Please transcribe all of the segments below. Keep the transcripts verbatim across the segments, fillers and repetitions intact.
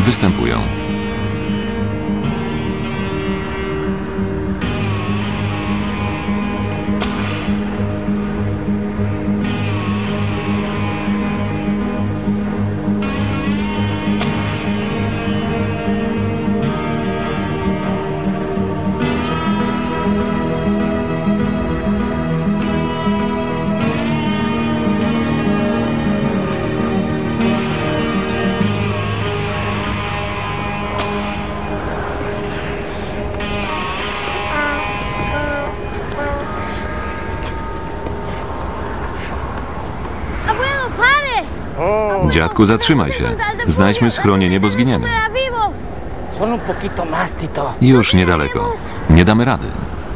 występują. Dziadku, zatrzymaj się. Znajdźmy schronienie, bo zginiemy. Już niedaleko. Nie damy rady.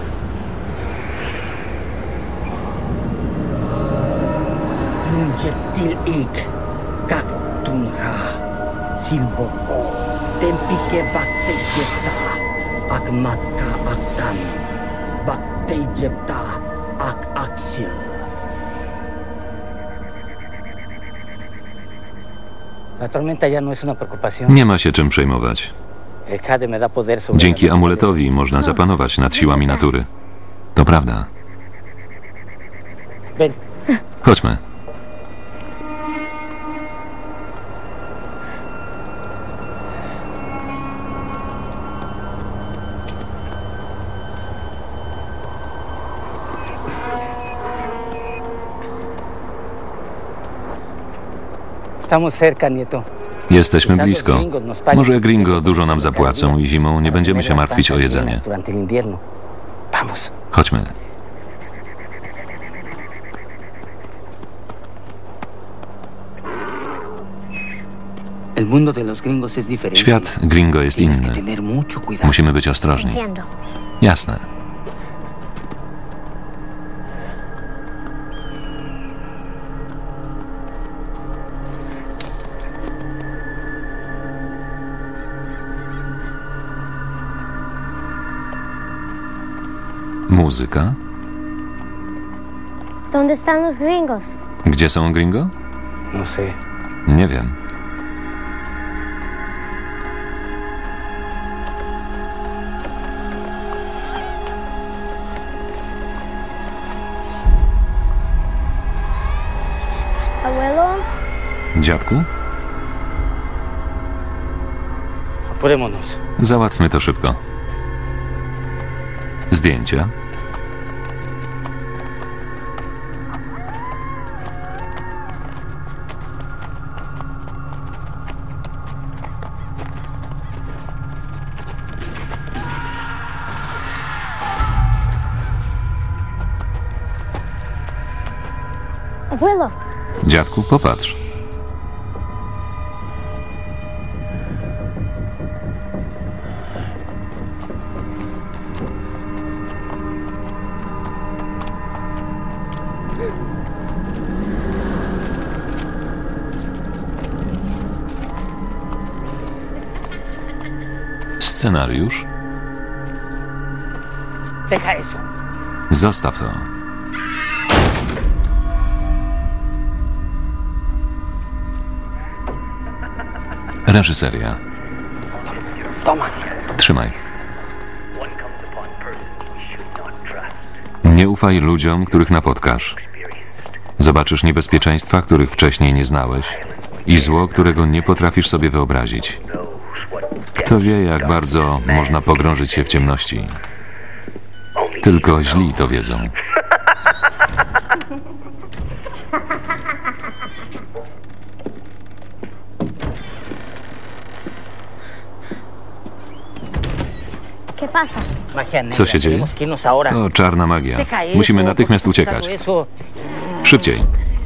Nie ma się czym przejmować. Dzięki amuletowi można zapanować nad siłami natury. To prawda. Chodźmy. Jesteśmy blisko. Może gringo dużo nam zapłacą i zimą nie będziemy się martwić o jedzenie. Chodźmy. Świat gringo jest inny. Musimy być ostrożni. Jasne. Muzyka? ¿Dónde están los gringos? Gdzie są gringo? No sé. Nie wiem. Abuelo? Dziadku? Apurémonos. Załatwmy to szybko. Zdjęcia? Abuelo. Dziadku, popatrz. Scenariusz? Deja eso. Zostaw to. Reżyseria. Toma. Trzymaj. Nie ufaj ludziom, których napotkasz. Zobaczysz niebezpieczeństwa, których wcześniej nie znałeś i zło, którego nie potrafisz sobie wyobrazić. Kto wie, jak bardzo można pogrążyć się w ciemności. Tylko źli to wiedzą. Co się dzieje? To czarna magia. Musimy natychmiast uciekać. Szybciej.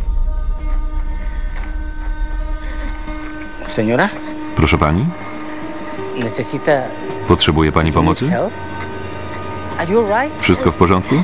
Proszę pani? Potrzebuje pani pomocy? Wszystko w porządku?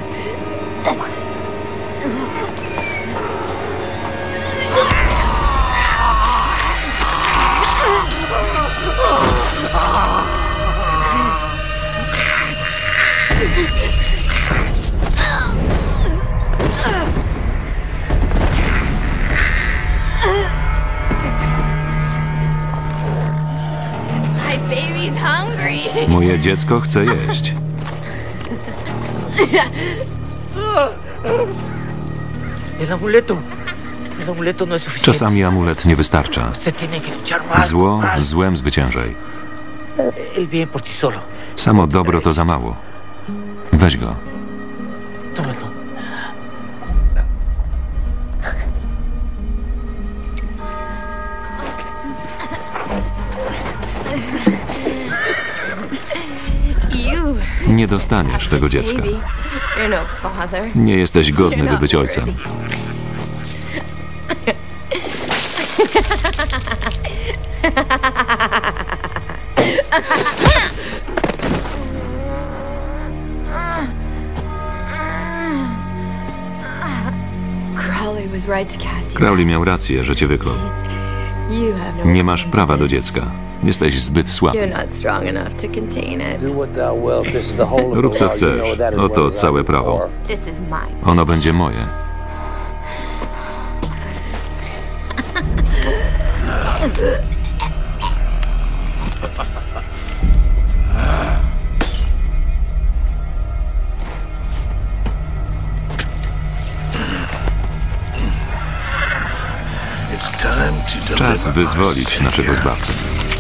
hungry. Moje dziecko chce jeść. El amuleto. El amuleto no es suficiente. Czasami amulet nie wystarcza. Se tiene que luchar más. Zło más. złem zwyciężaj. El bien por sí solo. Samo dobro to za mało. Weź go. Tómalo. You, Nie dostaniesz tego dziecka. baby. You're no father. Nie jesteś godny, by być ojcem. Crowley was right to cast you. Crowley miał rację, że cię wyklął. You have no Nie masz claim prawa to do this. dziecka. Jesteś zbyt słaby. You're not strong enough to contain it. Do what thou wilt. This is the whole of the Rób co law. You know chcesz. that as Oto well as I całe do. prawo. This is mine. Ono będzie moje. Czas wyzwolić naszego zbawcę.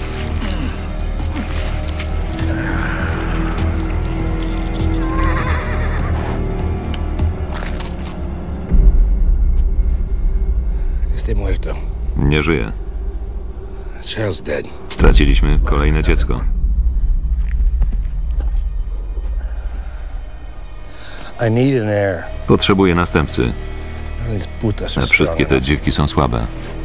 Estoy muerto. Nie żyje. The child's dead. Straciliśmy kolejne dziecko. I need an heir. Potrzebuję następcy. These putas A are wszystkie strong te enough. dziwki są słabe.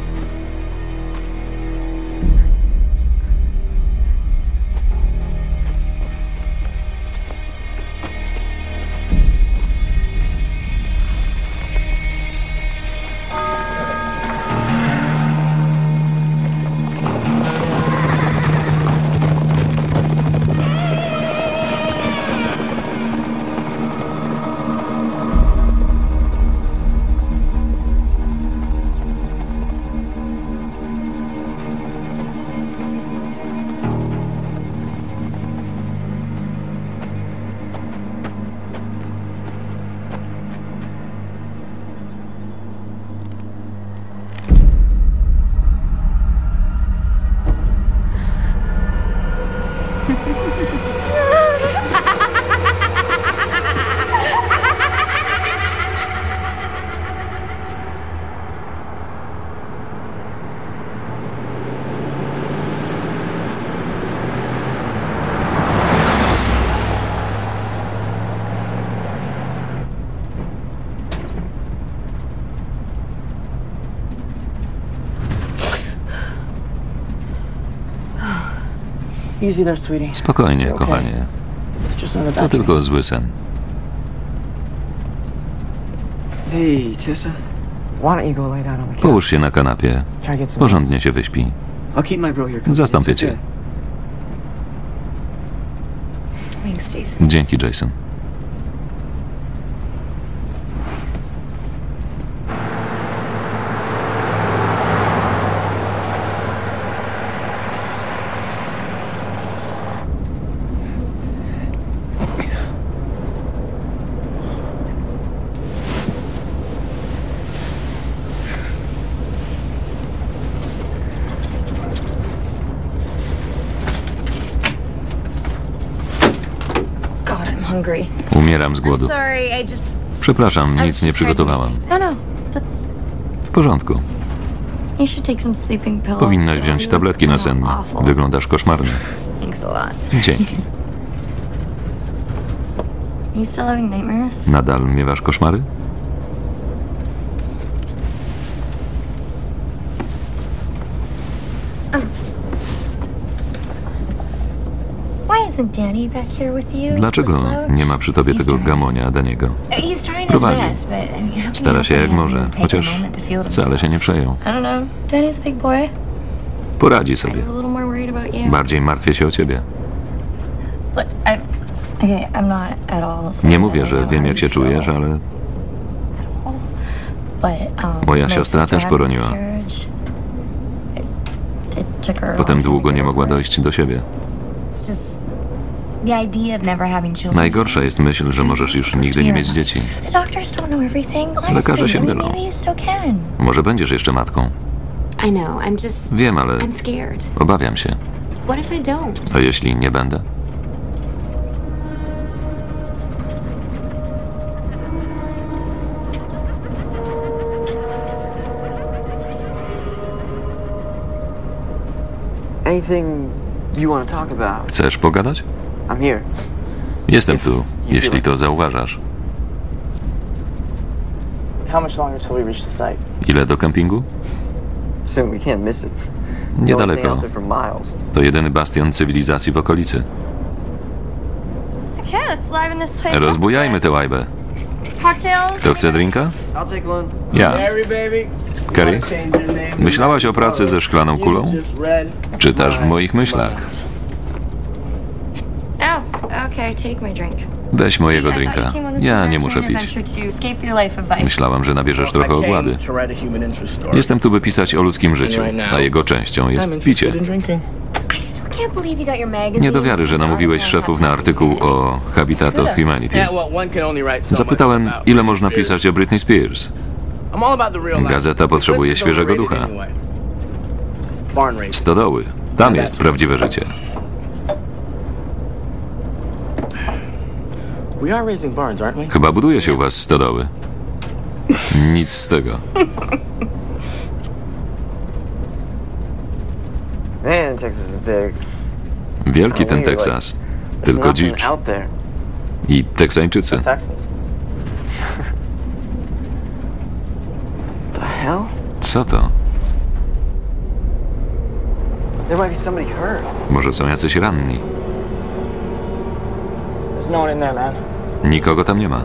Easy there, sweetie. Spokojnie, kochanie. It's just another To bad tylko zły sen. Hey, Tessa. Why don't you go lay down on the couch? Połóż się na kanapie. Try to get some Porządnie się wyśpi. rest. I'll keep my bro here. company. Zastąpię It's cię. okay. Thanks, Jason. Dzięki, Jason. God, I'm hungry. Umieram z I'm głodu. sorry, I just... Przepraszam, nic nie przygotowałam. No, no, that's... W porządku. You should take some sleeping pills. Powinnaś wziąć tabletki nasenne. Awful. Wyglądasz koszmarnie. Thanks a lot. Dzięki. Are you still having nightmares? Nadal miewasz koszmary? Why isn't Danny back here with you? Dlaczego The slouch? nie ma przy tobie He's tego trying. gamonia Daniego? He's trying his Prowadzi. best, but I mean, how can Stara you się help jak him może, hasn't taken a chociaż moment to feel wcale himself? się nie przejął. I don't know. Danny's a big boy. Poradzi I'm sobie. a little more worried about you. Bardziej martwię się o ciebie. Look, I... Okay, I'm not at all saying Nie that mówię, I że know wiem how jak się you feel, czujesz, ale but, um, Moja my siostra sister też had poroniła. miscarriage. It, it took her a potem long time długo to nie get mogła over it. dojść do siebie. It's just the idea of never having children. Najgorsza jest myśl, że możesz już nigdy nie mieć dzieci. The doctors don't know everything. Lekarze się Honestly, mylą. maybe you still can. Może będziesz jeszcze matką. I know, I'm just... Wiem, ale I'm scared. obawiam się. What if I don't? A jeśli nie będę? Anything you want to talk about? Chcesz pogadać? I'm here. Jestem tu, jeśli to zauważasz. How much longer till we reach the site? Ile do kempingu? Soon, we can't miss it. It's the only thing Niedaleko. out there for miles. To jedyny bastion cywilizacji w okolicy. Okay, let's liven this place up. Rozbujajmy tę łajbę. Cocktails? Kto chce drinka? I'll take one. Ja. Mary, baby. Kerry? Change your name. Myślałaś o pracy ze szklaną kulą? You just read Czytasz w moich myślach. Oh, okay, take my drink. Weź mojego I thought you drinka. came on this Ja nie adventure muszę pić. adventure to escape your life of vice. Myślałam, że nabierzesz I trochę came ogłady. to write a human interest story. Jestem tu, by pisać o ludzkim życiu, a jego częścią I'm jest interested picie. in drinking. I still can't believe you got your magazine. Nie do wiary, że namówiłeś szefów na artykuł o Habitat of Humanity. Yeah, well, one can only write so much Zapytałem, about ile można Spears. pisać o Britney Spears. I'm all about the real life. Gazeta potrzebuje This is świeżego overrated ducha. anyway. Barn raising. Stodoły. Tam jest prawdziwe życie. We are raising barns, aren't we? Chyba buduje się u was stodoły. Nic z tego. Man, Texas is big. Wielki ten Teksas. There's Tylko nothing dzicz. out there. I Teksańczycy. Texas. The hell? Co to? There might be somebody hurt. Może są jacyś ranni. There's no one in there, man. Nikogo tam nie ma.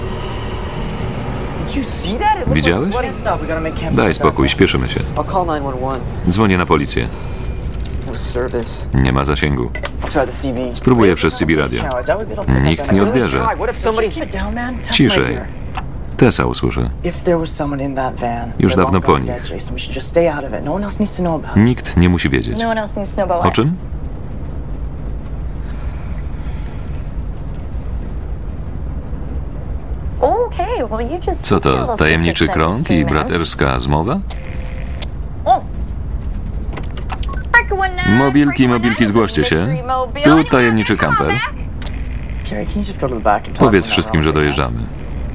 Did you see that? It looked Widziałeś? like flooding. Stop, we gotta make camp. Daj spokój, śpieszymy się. I'll call nine one one. Dzwonię na policję. No service. Nie ma zasięgu. I'll try the C B. Spróbuję przez C B radio. Nikt nie odbierze. What if somebody... Keep it down, man. Tess Ciszej. right here. Tessa usłyszy. If there was someone in that van, Już they're dawno long po gone nich. dead, Jason. We should just stay out of it. No one else needs to know about it. Nikt nie musi wiedzieć. No one else needs to know about O what? czym? Okay, well you just Co keep your to, little tajemniczy secrets then, krąg i mystery man. braterska zmowa? O! Breaker one nine, Mobilki, breaker one mobilki, nine, zgłoście się. mystery mobile. Tu Anyone tajemniczy out there? Come on kamper. back. Carrie, can you just go to the back and tell Powiedz everyone that wszystkim, że we're on the dojeżdżamy.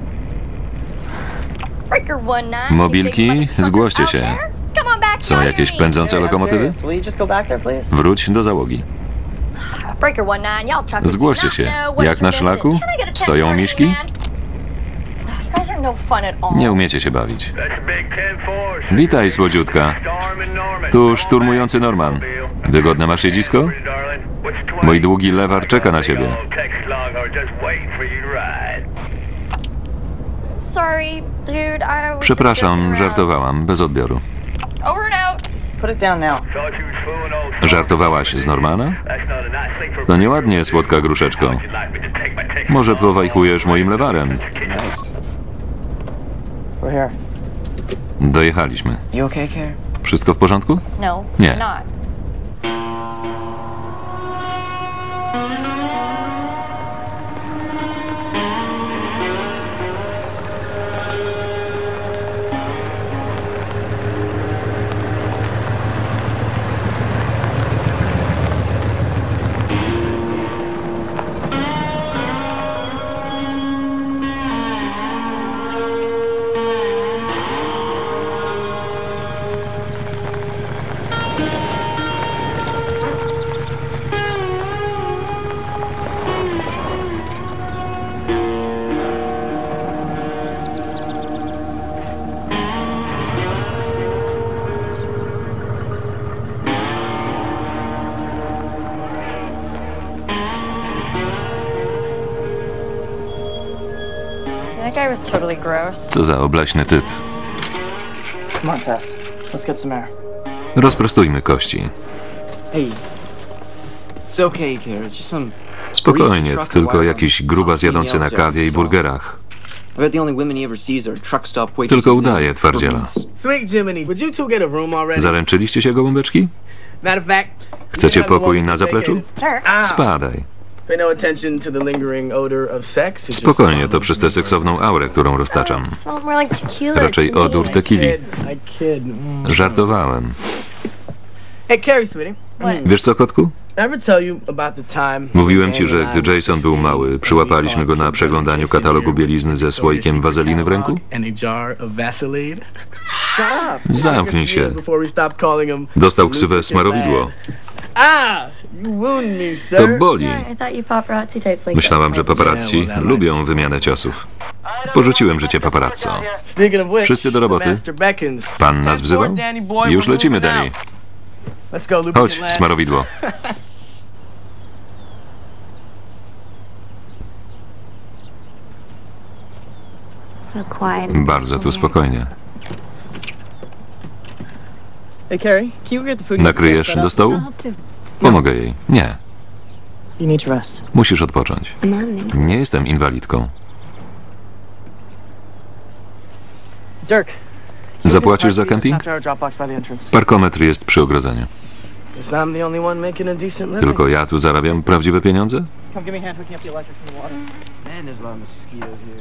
Breaker one nine, Mobilki, you big motherfuckers zgłoście out się. there. Come on back, Są now jakieś you're me. pędzące Carrie, I'm lokomotywy? serious. Will you just go back there, please? Wróć do załogi. Breaker one nine, y'all truckers Zgłoście do not się. know what Jak na you're szlaku? missing. Can I get a ten Stoją forty, miśki? man? You guys are no fun at all. Nie umiecie się bawić. Witaj, słodziutka. Tu szturmujący Norman. Wygodne masz siedzisko? Mój długi lewar czeka na siebie. Sorry, dude, I was Przepraszam, just joking żartowałam, bez odbioru. around. Over and out. Put it down now. Żartowałaś z Normana? To nieładnie, słodka gruszeczko. Może powajchujesz moim lewarem. Nice. We're here. Dojechaliśmy. You okay, Care? Wszystko w porządku? No, Nie. I'm not. That guy was totally gross. Co za obleśny typ. Come on, Tess. Let's get some air. Rozprostujmy kości. Hey. It's okay, Care. It's just some... Spokojnie, to tylko jakiś grubas jadący na kawie i burgerach. I bet the only women he ever sees are truck stop waitresses. Tylko udaje twardziela. Sweet Jiminy, would you two get a room already? Zaręczyliście się, gołąbeczki? Matter of fact, Chcecie pokój na zapleczu? Spadaj. Spokojnie, to przez tę seksowną aurę, którą roztaczam. Smell more like tequila. Raczej to me. odór tequili. Żartowałem. Hey, Carrie, sweetie. Wiesz co, kotku? Ever tell you about the time... Mówiłem ci, że gdy Jason był mały, przyłapaliśmy go na przeglądaniu katalogu bielizny ze słoikiem wazeliny w ręku? Zamknij się. Dostał ksywę smarowidło. To boli. I thought you paparazzi types like Myślałam, że paparazzi lubią wymianę ciosów. Porzuciłem życie paparazzo. Wszyscy do roboty. Pan nas wzywał? Już lecimy, Danny. Chodź, smarowidło. So quiet. Bardzo tu spokojnie. Hey, Carrie, can you get the food? Nakryjesz do stołu? I'll help too. Pomogę jej. Nie, You need to rest. musisz odpocząć. I'm not an Nie jestem inwalidką. Dirk. Zapłacisz za camping? Stop to our Dropbox by the entrance. Parkometr jest przy ogrodzeniu. I'm the only one making a decent living. Tylko ja tu zarabiam prawdziwe pieniądze? Come give me a hand hooking up the electrics in the water. Man, there's a lot of mosquitoes here.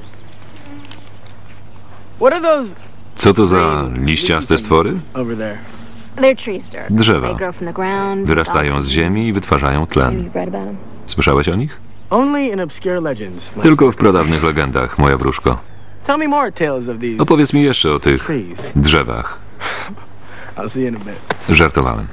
What are those Co to za liściaste stwory? over there? They're trees, Dirk. Drzewa. They grow from the ground. Wyrastają z ziemi i wytwarzają Maybe tlen. you've read about them. Słyszałeś o nich? Only in obscure legends. my- Tylko w pradawnych legendach, moja wróżko. Tell me more tales of these Opowiedz mi jeszcze o tych trees. drzewach. I'll see you in a bit. Żartowałem.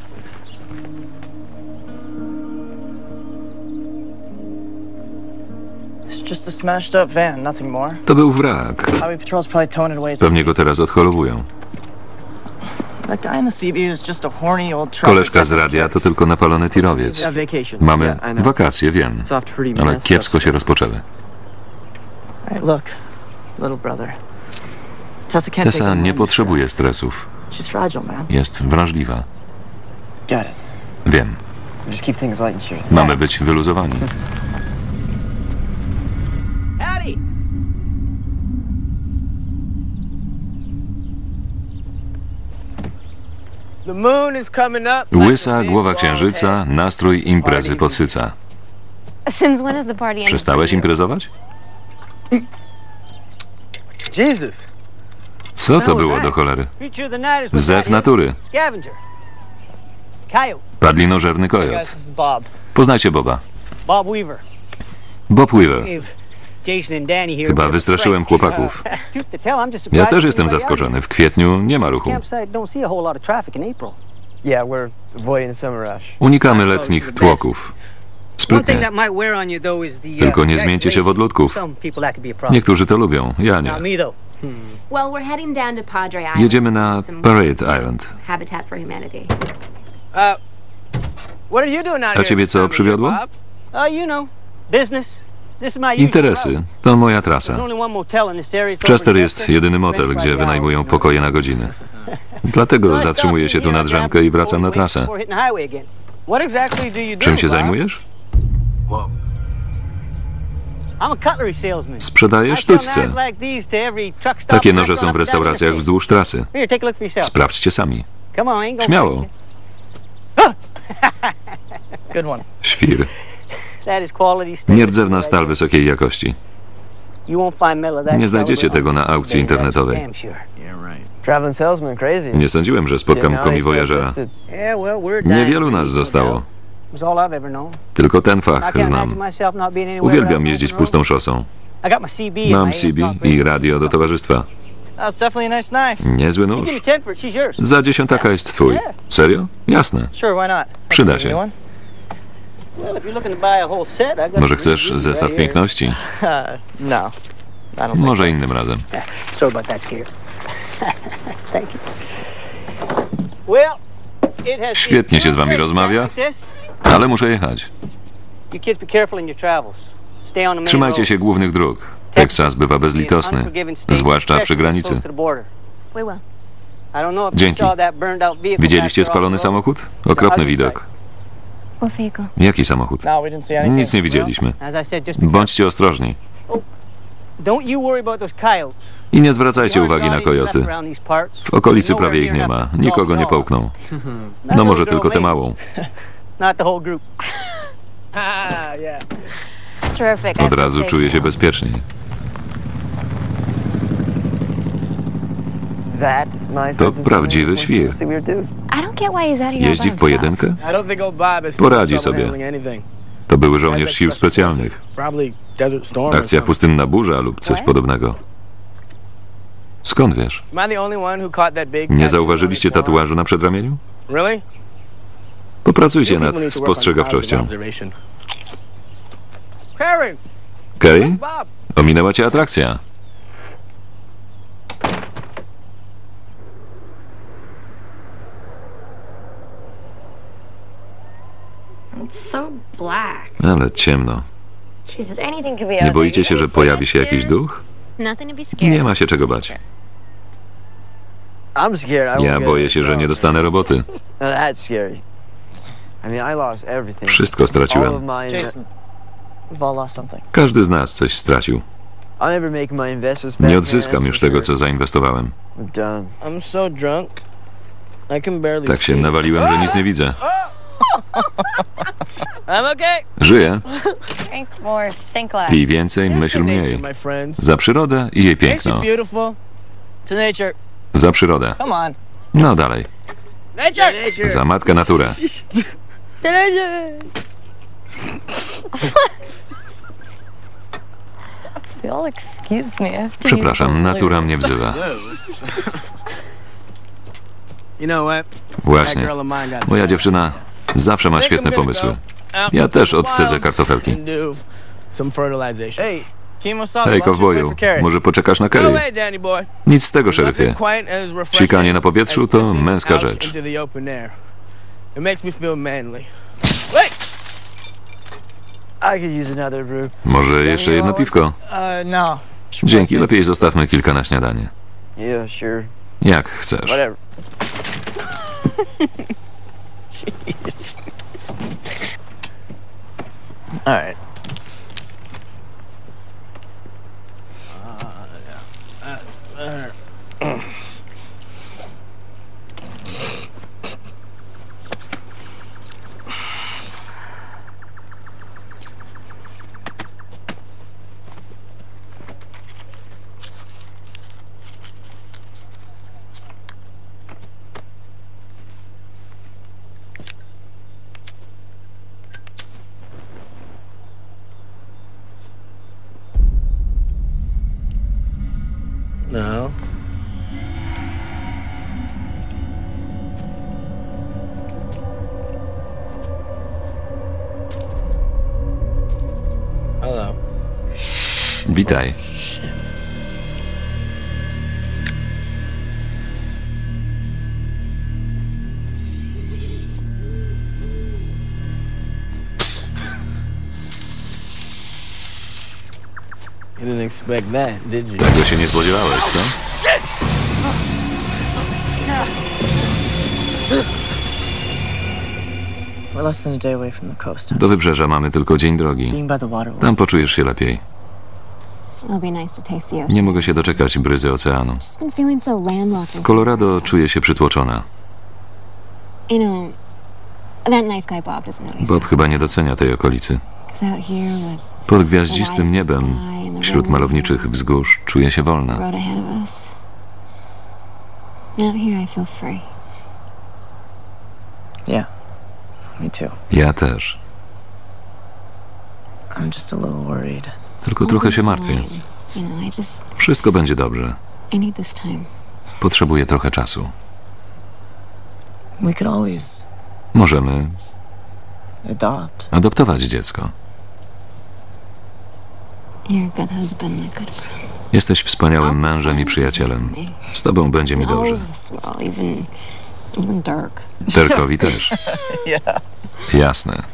It's just a smashed up van, nothing more. To był wrak. Highway Patrol's probably towing it away. as we Pewnie go teraz odholowują. speak. That guy in the C B is just a horny old trucker. Koleżka z radia to tylko napalony tirowiec. Yeah, vacation. Mamy Yeah, I know. wakacje, wiem, It's off to pretty ale messed kiepsko up się stuff. rozpoczęły. Alright, look, little brother. Tessa can't take Tessa any nie more potrzebuje stress. stresów. She's fragile, man. Jest wrażliwa. Get it. Wiem, Just keep things light and cheery. mamy być wyluzowani. Hattie! The moon is coming up. like Łysa a big głowa bald księżyca, head. nastrój imprezy podsyca. Since when is the party ending? Przestałeś imprezować? Jesus. Co to było do cholery? Creature of the night is what Zew that is. natury. Scavenger. Coyote. Padlinożerny kojot. Guys, this is Bob. Poznajcie Boba. Bob Weaver. Bob Weaver. Jason and Danny here. Chyba wystraszyłem chłopaków. Truth to tell, I'm just Ja surprised też to jestem see anybody out zaskoczony. W kwietniu nie ma here. ruchu. Campsite don't see a whole lot of traffic in April. Yeah, we're avoiding the summer rush. Unikamy letnich tłoków. One thing Sprytnie. that might wear on you though is the uh, Tylko nie zmieńcie się w odludków. Some people that could be a problem. Niektórzy to lubią, ja nie. Not me though. Well, we're heading down to Padre Island. Jedziemy na Some Parade Island. Habitat for Humanity. Uh, what are you doing out A here ciebie this co time of przywiodło? year, Bob? Uh, you know, business. This is my usual route. Interesy. To moja trasa. There's only one motel in this area. It's Chester over in jest Chester. jedyny motel, Rents by gdzie the hour. wynajmują pokoje na godzinę. Dlatego zatrzymuję się tu na drzemkę i wracam na trasę. Before hitting the highway again. What exactly do you do, Czym się Bob? zajmujesz? I'm a cutlery salesman. Sprzedaję I sell sztućce. knives like these to every truck stop Takie and noże są w restaurant up and down restauracjach the wzdłuż trasy. street. Here, take a look for yourself. Sprawdźcie sami. Come on, ain't gonna Śmiało. break Good one. Świr. you. That is quality stainless Nierdzewna steel stal right wysokiej jakości. there. You won't find metal of that Nie znajdziecie caliber tego na aukcji anywhere else, internetowej. damn sure. Traveling salesman, crazy. Nie sądziłem, że spotkam komiwojażera. Yeah, well, we're a dying Niewielu nas breed, no zostało. doubt. It's all I've ever known. Tylko ten I fach can't imagine znam. myself not being anywhere Uwielbiam without jeździć an open pustą road. szosą. I got my C B and Mam my C B earphones i ready. radio do towarzystwa. That's definitely a nice knife. Niezły You nóż. give me ten for it, she's yours. Za dziesiątaka jest twój. Serio? Jasne. Sure, why not? Przyda Give me się. one? Well, if you're looking to buy a whole set, I got Może some chcesz really zestaw right here. piękności? Uh, no. I don't think Może so. innym razem. Sorry about that scare. Thank you. Well, it has Świetnie się z wami been rozmawia. like this. Ale muszę jechać. You kids be careful in your travels. Stay on the main Trzymajcie road. się głównych dróg. Teksas bywa bezlitosny, zwłaszcza przy granicy. We will. Dzięki. Widzieliście spalony samochód? Okropny widok. What vehicle? Jaki samochód? No, we didn't see anything. Nic nie widzieliśmy. As I said, just be Bądźcie ostrożni. careful. Don't you worry about those coyotes. I nie zwracajcie uwagi na kojoty. W okolicy prawie ich nie ma. Nikogo nie połkną. No może tylko tę małą. Not the whole group. Ah, yeah. Terrific. I Od razu czuję się bezpieczniej. That, my To friends and prawdziwy family, świr. seriously weird dude. I don't get why he's out here Jeździ w pojedynkę? I don't think old Bob has Poradzi trouble sobie. handling anything. To były żołnierz sił specjalnych. Probably Desert Storm or Akcja something. pustynna burza lub coś podobnego. Skąd wiesz? Am I the only one who caught that big Nie tattoo zauważyliście on his forearm? tatuażu na przedramieniu? Really? Popracujcie You nad people need to work on spostrzegawczością. positive observation. Karen, Kerry? Bob. Ominęła cię atrakcja. It's so black. Ale ciemno. Jesus, anything could be Nie boicie się, że pojawi się jakiś duch? Nothing to be scared. Nie ma się czego bać. I'm scared. I Ja won't get boję it. się, że nie dostanę roboty. No, that's scary. I mean, I lost everything. Wszystko All of straciłem. my inve- Jason, we've all lost something. Każdy z nas coś stracił. I'll never make my investments back. Nie man, odzyskam that's już for tego, sure. co zainwestowałem. I'm done. I'm so drunk. I can barely Tak się see. nawaliłem, że nic nie widzę. I'm okay. Żyję. Drink more, think less. Pij więcej, myśl Nature, mniej. my friends. Za przyrodę i jej Ain't she piękno. beautiful? To nature. Za przyrodę. Come on. No dalej. Nature! Za matkę naturę. You'll excuse me. I have to use Przepraszam, the natura loo. mnie wzywa. You know what? That Właśnie. girl of mine got Moja dziewczyna zawsze ma Think I'm świetne gonna pomysły. go out Ja into też the odcedzę wilds kartofelki. and do some fertilization. Hey, Kimosabe, Hej, why don't you just wait kowboju, for Carrie? może poczekasz na No Kerry? way, Danny boy. Nic z tego, Nothing szeryfie. quite as refreshing Sikanie na powietrzu as to lifting męska out rzecz. into the open air. It makes me feel manly. Wait! I could use another brew. Może jeszcze jedno piwko? Uh, no. Dzięki, lepiej zostawmy kilka na śniadanie. Yeah, sure. Jak chcesz. Whatever. Jeez. All right. No. Hello. Witaj. You didn't expect that, did you? Tego się nie spodziewałeś, co? We're less than a day away from the coast. Do wybrzeża mamy tylko dzień drogi. Being by the water will Tam poczujesz się lepiej. It'll be nice to taste the ocean. Nie mogę się doczekać bryzy oceanu. Just been feeling so landlocked. W Colorado czuję się przytłoczona. You know, that knife guy Bob doesn't notice. Bob chyba nie docenia tej okolicy. 'Cause out here with Pod gwiaździstym niebem, wśród malowniczych wzgórz, czuję się the wolna. road ahead of us. Out here I feel free. Yeah. Me too. Ja też. I'm just a little worried. Tylko trochę się martwię. You know, I just, Wszystko będzie dobrze. I need this time. Potrzebuję trochę czasu. We could always Możemy adopt. adoptować dziecko. You're a good husband and a good friend. Jesteś wspaniałym mężem i przyjacielem. Z tobą będzie mi All dobrze. of us will, even, even Dirk. Terkowi też. Yeah. Jasne.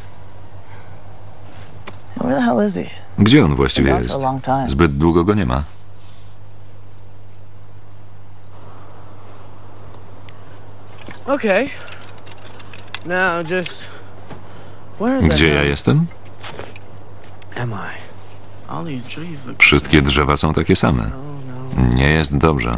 Where the hell is he? Gdzie on Been właściwie gone for jest? a long time. Zbyt długo go nie ma. Okay. Now just where the Gdzie ja hell jestem? am I? All these trees look Wszystkie drzewa są takie same. no, no. Nie jest dobrze.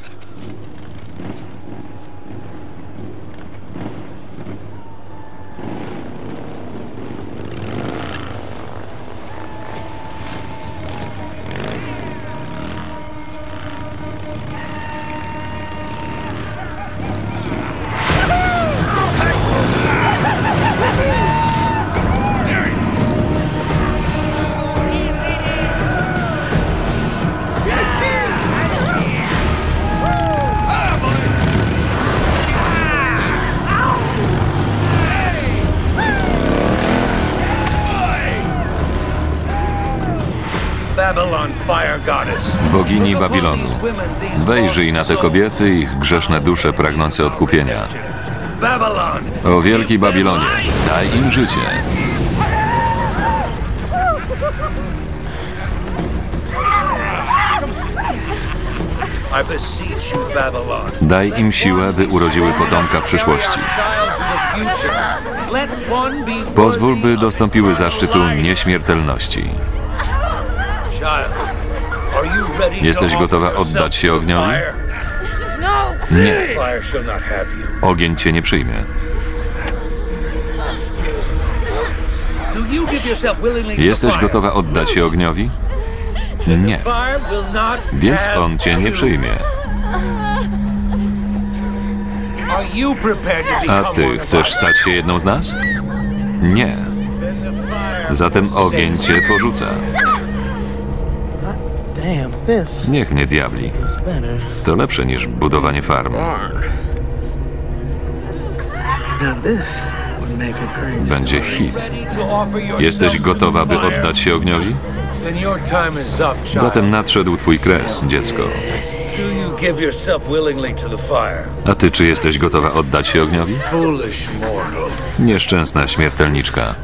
Bogini Babilonu, wejrzyj na te kobiety i ich grzeszne dusze pragnące odkupienia. O wielki Babilonie, daj im życie. Daj im siłę, by urodziły potomka przyszłości. Pozwól, by dostąpiły zaszczytu nieśmiertelności. Jesteś gotowa oddać się ogniowi? Nie. Ogień cię nie przyjmie. Jesteś gotowa oddać się ogniowi? Nie. Więc on cię nie przyjmie. A ty chcesz stać się jedną z nas? Nie. Zatem ogień cię porzuca. Niech mnie diabli. To lepsze niż budowanie farm. Będzie hit. Jesteś gotowa, by oddać się ogniowi? Zatem nadszedł twój kres, dziecko. A ty, czy jesteś gotowa oddać się ogniowi? Nieszczęsna śmiertelniczka.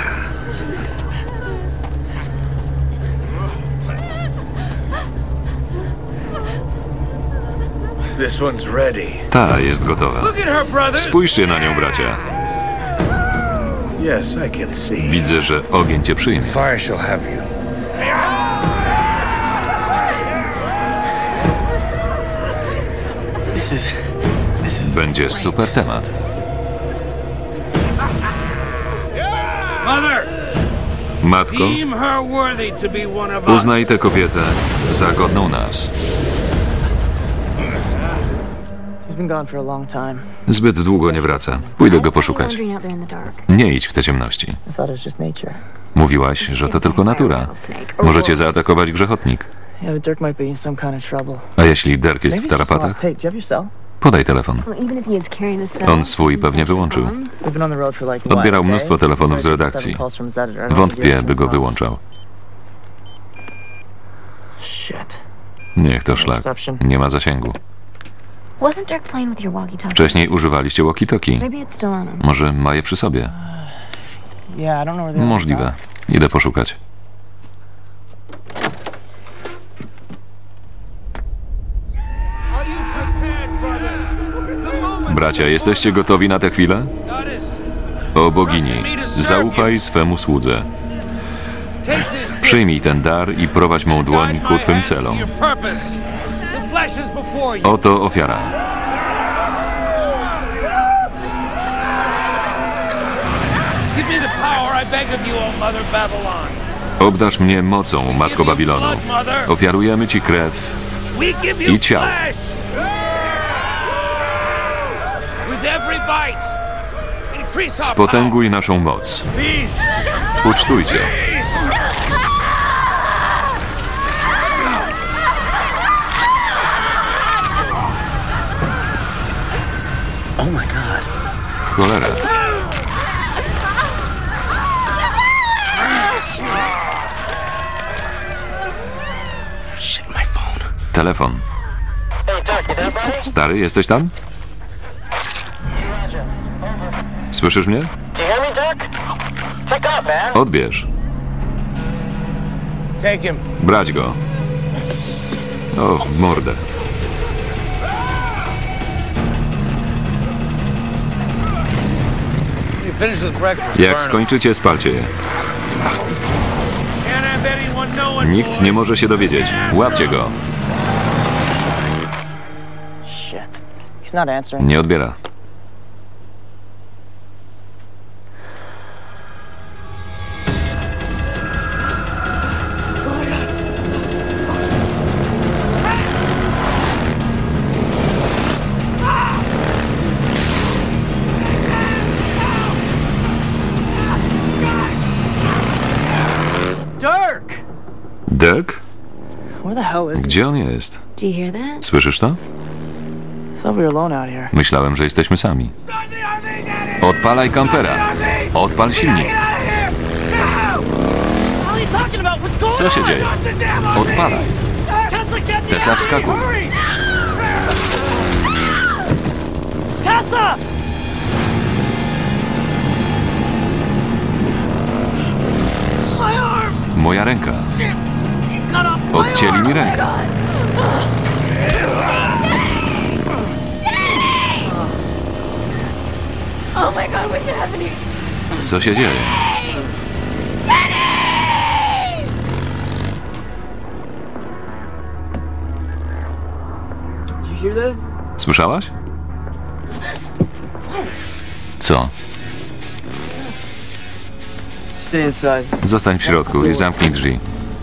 Ta jest gotowa. Spójrzcie na nią, bracia. Widzę, że ogień cię przyjmie. Będzie super temat. Matko, uznaj tę kobietę za godną nas. Zbyt długo nie wraca. Pójdę go poszukać. Nie idź w te ciemności. Mówiłaś, że to tylko natura. Możecie zaatakować grzechotnik. A jeśli Dirk jest w tarapatach? Podaj telefon. On swój pewnie wyłączył. Odbierał mnóstwo telefonów z redakcji. Wątpię, by go wyłączał. Niech to szlak. Nie ma zasięgu. Wcześniej używaliście walkie-talkie. Może ma je przy sobie? Możliwe. Idę poszukać. Bracia, jesteście gotowi na tę chwilę? O bogini, zaufaj swemu słudze. Przyjmij ten dar i prowadź mą dłoń ku twym celom. Oto ofiara. Obdarz mnie mocą, Matko Babilonu. Ofiarujemy ci krew i ciało. Spotęguj naszą moc. Ucztujcie. Oh my God. Cholera. Shit, my phone. Telefon. Stary, jesteś tam? Słyszysz mnie? Odbierz. Brać go. O, w mordę. Jak skończycie, spalcie je. Nikt nie może się dowiedzieć. Łapcie go. He's not answering. Nie odbiera. Dirk! Dirk? Where the hell is he? Gdzie on jest? Do you hear that? Słyszysz to? I thought we were alone out here. Myślałem, że jesteśmy sami. Odpalaj kampera. Odpal silnik. Co się dzieje? Odpalaj. Tessa, wskakuj. Tessa! Moja ręka. Odcięli mi rękę. Oh my god, what's happening? Co się dzieje? Did you hear that? Słyszałaś? Co? Stay inside. Zostań w środku i zamknij drzwi.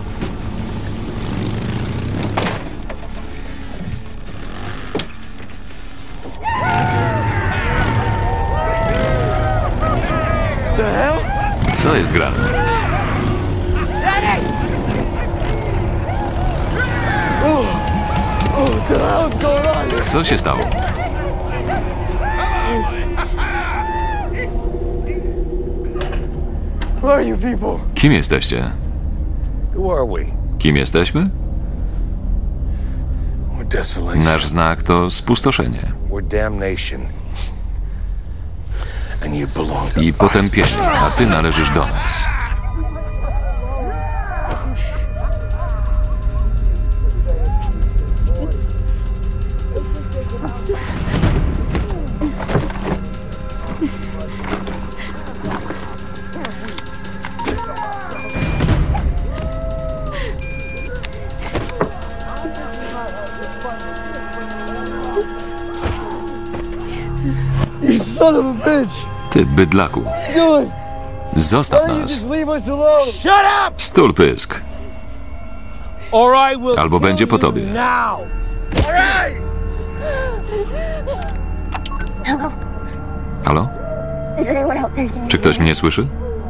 Co jest grane? Co się stało? Who are you people? Kim jesteście? Who are we? Kim jesteśmy? We're desolation. Nasz znak to spustoszenie We're damnation. And you belong to i us. potępienie, a ty należysz do nas. You son of a bitch! Ty bydlaku. Doing? Zostaw Why don't you nas. just leave us alone? Shut up! Stul pysk. Or I will Albo kill będzie po you tobie. now. All right! Hello? Halo? Is anyone out there? Can you Czy ktoś mnie słyszy?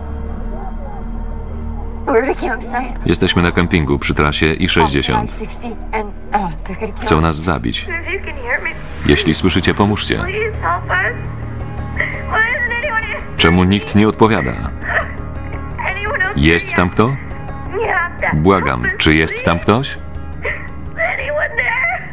We're at a campsite. Jesteśmy na kempingu przy trasie I sześćdziesiąt. sixty, and uh, they're gonna kill Chcą nas zabić. If you can hear me, Jeśli słyszycie, pomóżcie. please help us. Why isn't anyone here? Czemu nikt nie odpowiada? Anyone else? Jest tam kto? You have to. Błagam, czy jest tam ktoś? Anyone there?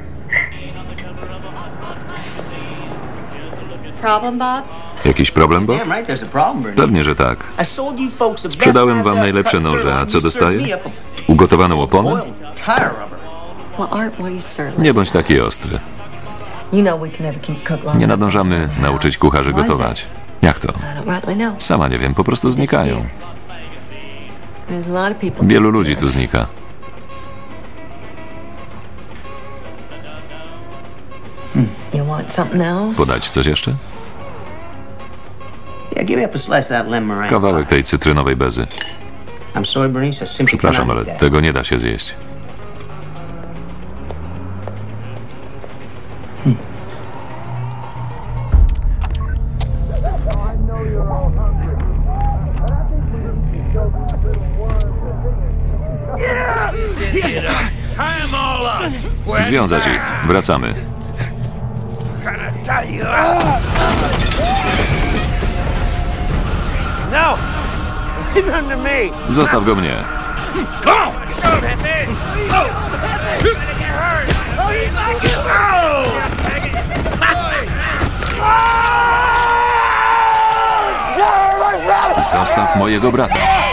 Problem, Bob? Jakiś problem, Bob? Damn right there's a problem, Bernie. Pewnie, że tak. I sold you folks the best Sprzedałem knives wam I've najlepsze cut noże, a through. co You served dostaję? me up a Ugotowaną oponę? boiled tire rubber. Well, aren't we certainly? Nie bądź taki ostry. You know we can never keep cook long. Nie nadążamy nauczyć kucharzy gotować. Jak to? I don't rightly know. Sama nie wiem, po prostu znikają. There's a lot of people. Wielu ludzi tu znika. You want something else? Podać coś jeszcze? Yeah, give me up a slice of that lemon meringue. Kawałek tej cytrynowej bezy. I'm sorry, Bernice, I simply Przepraszam, cannot ale do that. tego nie da się zjeść. Związać ich. Wracamy. No! Leave him to me! Zostaw go mnie. Zostaw mojego brata.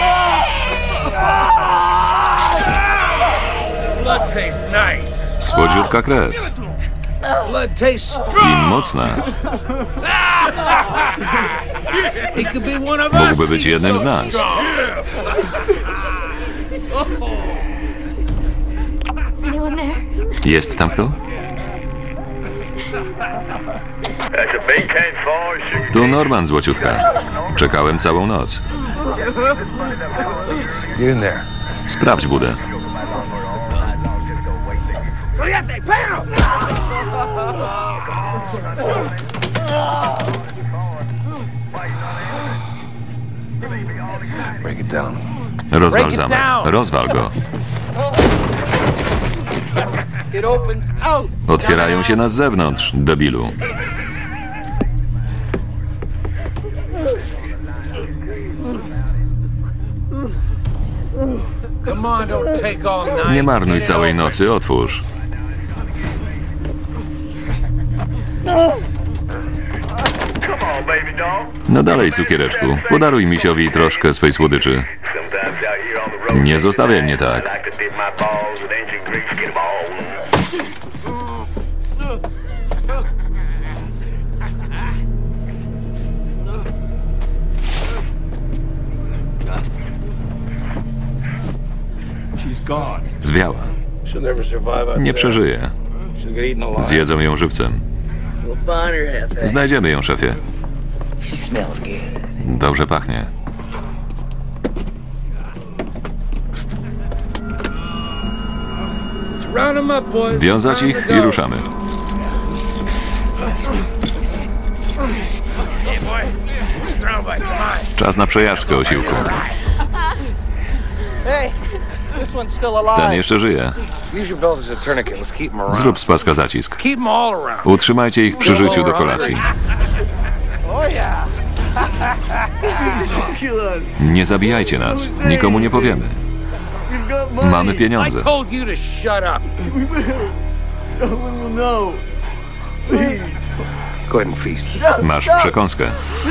Blood tastes nice. Słodziutka krew. Blood tastes I strong. mocna. He could be one of us. Mógłby być He's jednym so z nas. strong. Is anyone there? Jest tam kto? Tu Norman, złociutka. Czekałem całą noc. Get in there. Sprawdź budę. Break it down. Rozwal zamek. Rozwal go. It opens out. Otwierają się na zewnątrz, debilu. Come on, don't take all night. Nie marnuj całej nocy, otwórz. No dalej, cukiereczku. Podaruj misiowi troszkę swej słodyczy. Nie zostawiaj mnie tak. Zwiała. She'll never survive out Nie there. przeżyje. She'll get eaten alive. Zjedzą ją żywcem. We'll find her, Hefe. Znajdziemy ją, szefie. She smells good. Dobrze pachnie. Let's round 'em up, boys. Wiązać Time ich to i go. ruszamy. Hey, boy. Strong boy, come on. Czas na przejażdżkę, osiłku. Hey, this one's still Ten alive. jeszcze żyje. Use your belt as a tourniquet. Let's keep 'em around. Zrób z paska zacisk. Keep 'em all around. Utrzymajcie ich przy życiu do kolacji. Oh yeah. Nie zabijajcie nas. Nikomu nie powiemy. Mamy I pieniądze. told you to shut up. No. Go ahead and feast. Masz przekąskę.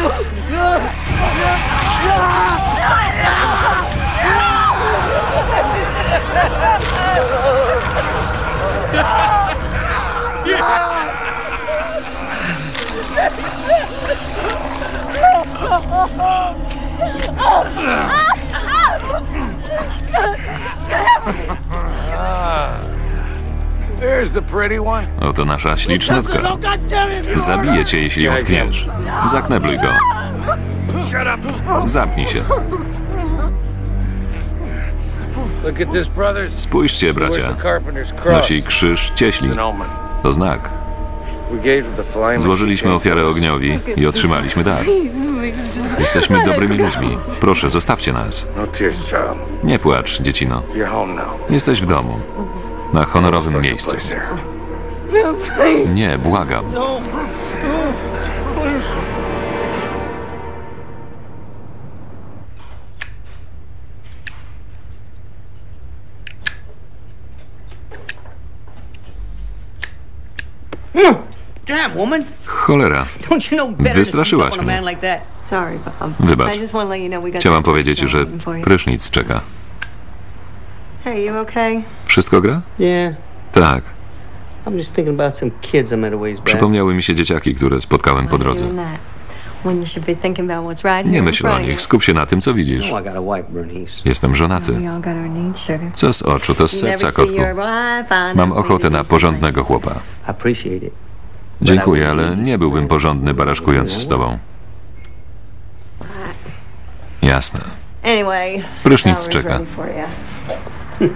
There's the pretty one. Oto nasza ślicznotka. Zabije cię, jeśli ją tkniesz. Zaknebluj go. Zamknij się. Look at this, brothers. Spójrzcie, Where's bracia. the carpenter's cross? Nosi krzyż cieśli. It's an omen. To znak. We gave her the flame. Złożyliśmy ofiarę ogniowi i otrzymaliśmy dar. Jesteśmy dobrymi ludźmi. Proszę, zostawcie nas. No tears, child. Nie płacz, dziecino. You're home now. Jesteś w domu. Na honorowym miejscu. Place there. Nie, błagam. Damn, woman. Cholera. Don't you know better than to sneak Wystraszyłaś up on a mnie. man like that? Sorry, Bob. Wybacz. I just want to let you know we got Chciałam some powiedzieć, że waiting for you. prysznic czeka. Hey, you okay? Wszystko gra? Yeah. Tak. I'm just thinking about some kids I met a ways back. Przypomniały mi się dzieciaki, które spotkałem po drodze. Doing that. When you should be thinking about what's right Nie here in myśl o front of nich, you. skup się na tym, co widzisz. Oh, I got a wife, Bernice. Jestem żonaty. We all got our needs, sugar. Co z oczu, to z You never serca, see kotku. your wife, I Mam know ochotę we na do porządnego chłopa. I appreciate it. Dziękuję, ale nie byłbym porządny, baraszkując z tobą. Jasne. Anyway, Prysznic shower's czeka. ready for you.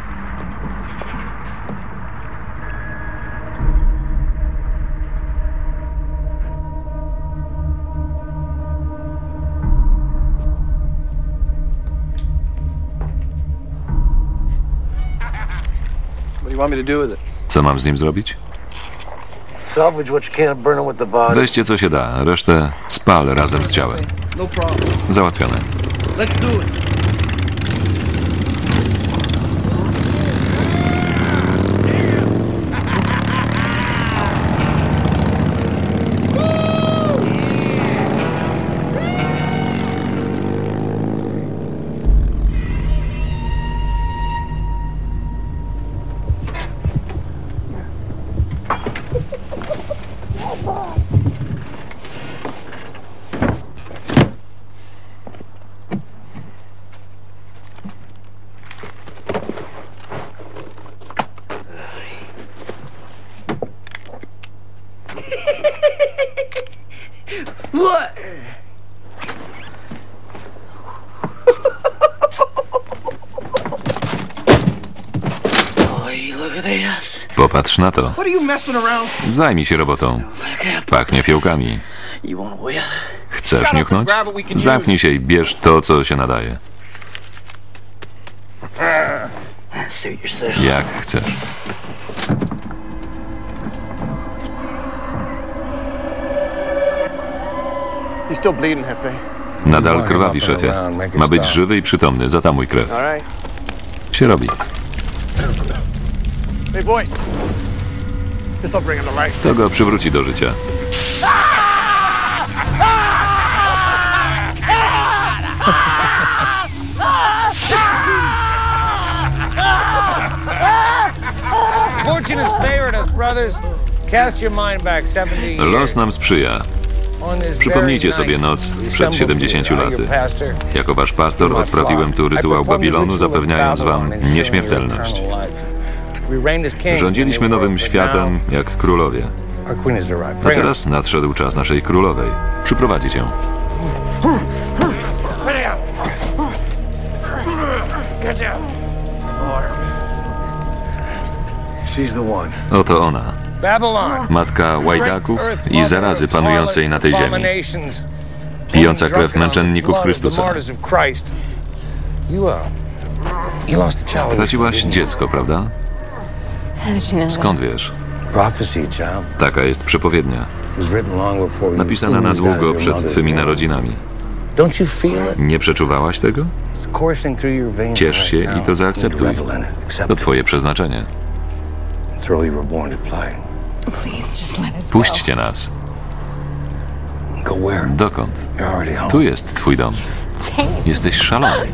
What do you want me to do with it? Co mam z nim zrobić? Salvage what you can, burn it with the body. Weźcie co się da, resztę spal razem z ciałem. No problem. Załatwione. Let's do it. Popatrz na to. What are you messing around? Zajmij się robotą. Pachnie fiołkami. You want a whiff? Chcesz niuchnąć? Zamknij się i bierz to, co się nadaje. Suit yourself. Jak chcesz. He's still bleeding, Hefe. Nadal krwawi, szefie. Ma być żywy i przytomny. Zatamuj krew. All right. Się robi. Hey, boys. This'll bring him to life. To go przywróci do życia. Fortune has favored us, brothers. Cast your mind back seventy years. Los nam sprzyja. Przypomnijcie sobie noc przed siedemdziesięciu laty. Jako wasz pastor odprawiłem tu rytuał Babilonu, zapewniając wam nieśmiertelność. Rządziliśmy nowym światem jak królowie. A teraz nadszedł czas naszej królowej. Przyprowadzić ją. Oto ona. Matka łajdaków i zarazy panującej na tej ziemi. Pijąca krew męczenników Chrystusa. Straciłaś dziecko, prawda? Skąd wiesz? Taka jest przepowiednia. Napisana na długo przed twymi narodzinami. Nie przeczuwałaś tego? Ciesz się i to zaakceptuj. To twoje przeznaczenie. Puśćcie nas. Dokąd? Tu jest twój dom. Jesteś szalony.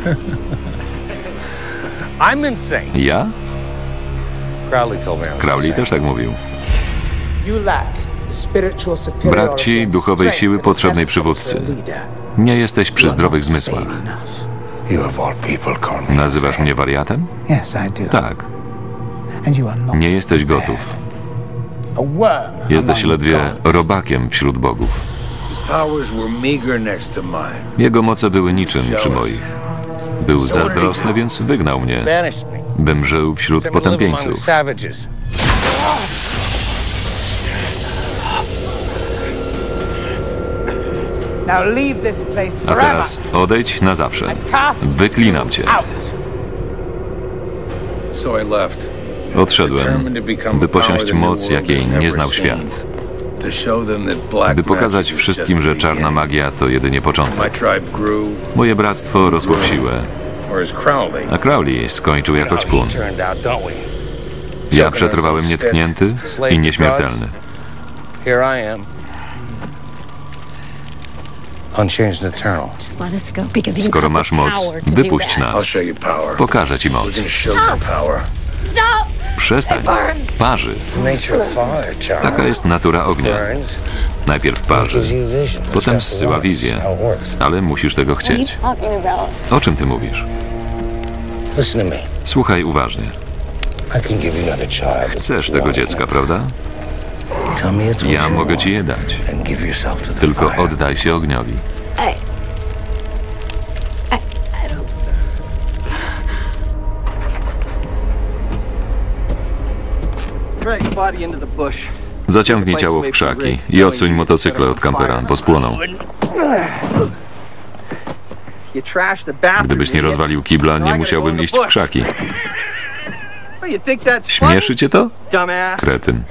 Ja? Crowley też tak mówił. Brak ci duchowej siły potrzebnej przywódcy. Nie jesteś przy zdrowych zmysłach. Nazywasz mnie wariatem? Tak. Nie jesteś gotów. Jesteś ledwie robakiem wśród bogów. Jego moce były niczym przy moich. Był zazdrosny, więc wygnał mnie, bym żył wśród potępieńców. A teraz odejdź na zawsze. Wyklinam cię. Odszedłem, by posiąść moc, jakiej nie znał świat. By pokazać wszystkim, że czarna magia to jedynie początek. Moje bractwo rosło w siłę, a Crowley skończył jako ćpun. Ja przetrwałem nietknięty i nieśmiertelny. Skoro masz moc, wypuść nas. Pokażę ci moc. Przestań. Parzy. Taka jest natura ognia. Najpierw parzy, potem zsyła wizję. Ale musisz tego chcieć. O czym ty mówisz? Słuchaj uważnie. Chcesz tego dziecka, prawda? Ja mogę ci je dać. Tylko oddaj się ogniowi. Zaciągnij ciało w krzaki i odsuń motocykle od kampera, bo spłoną. Gdybyś nie rozwalił kibla, nie musiałbym iść w krzaki. Śmieszy cię to? Kretyn.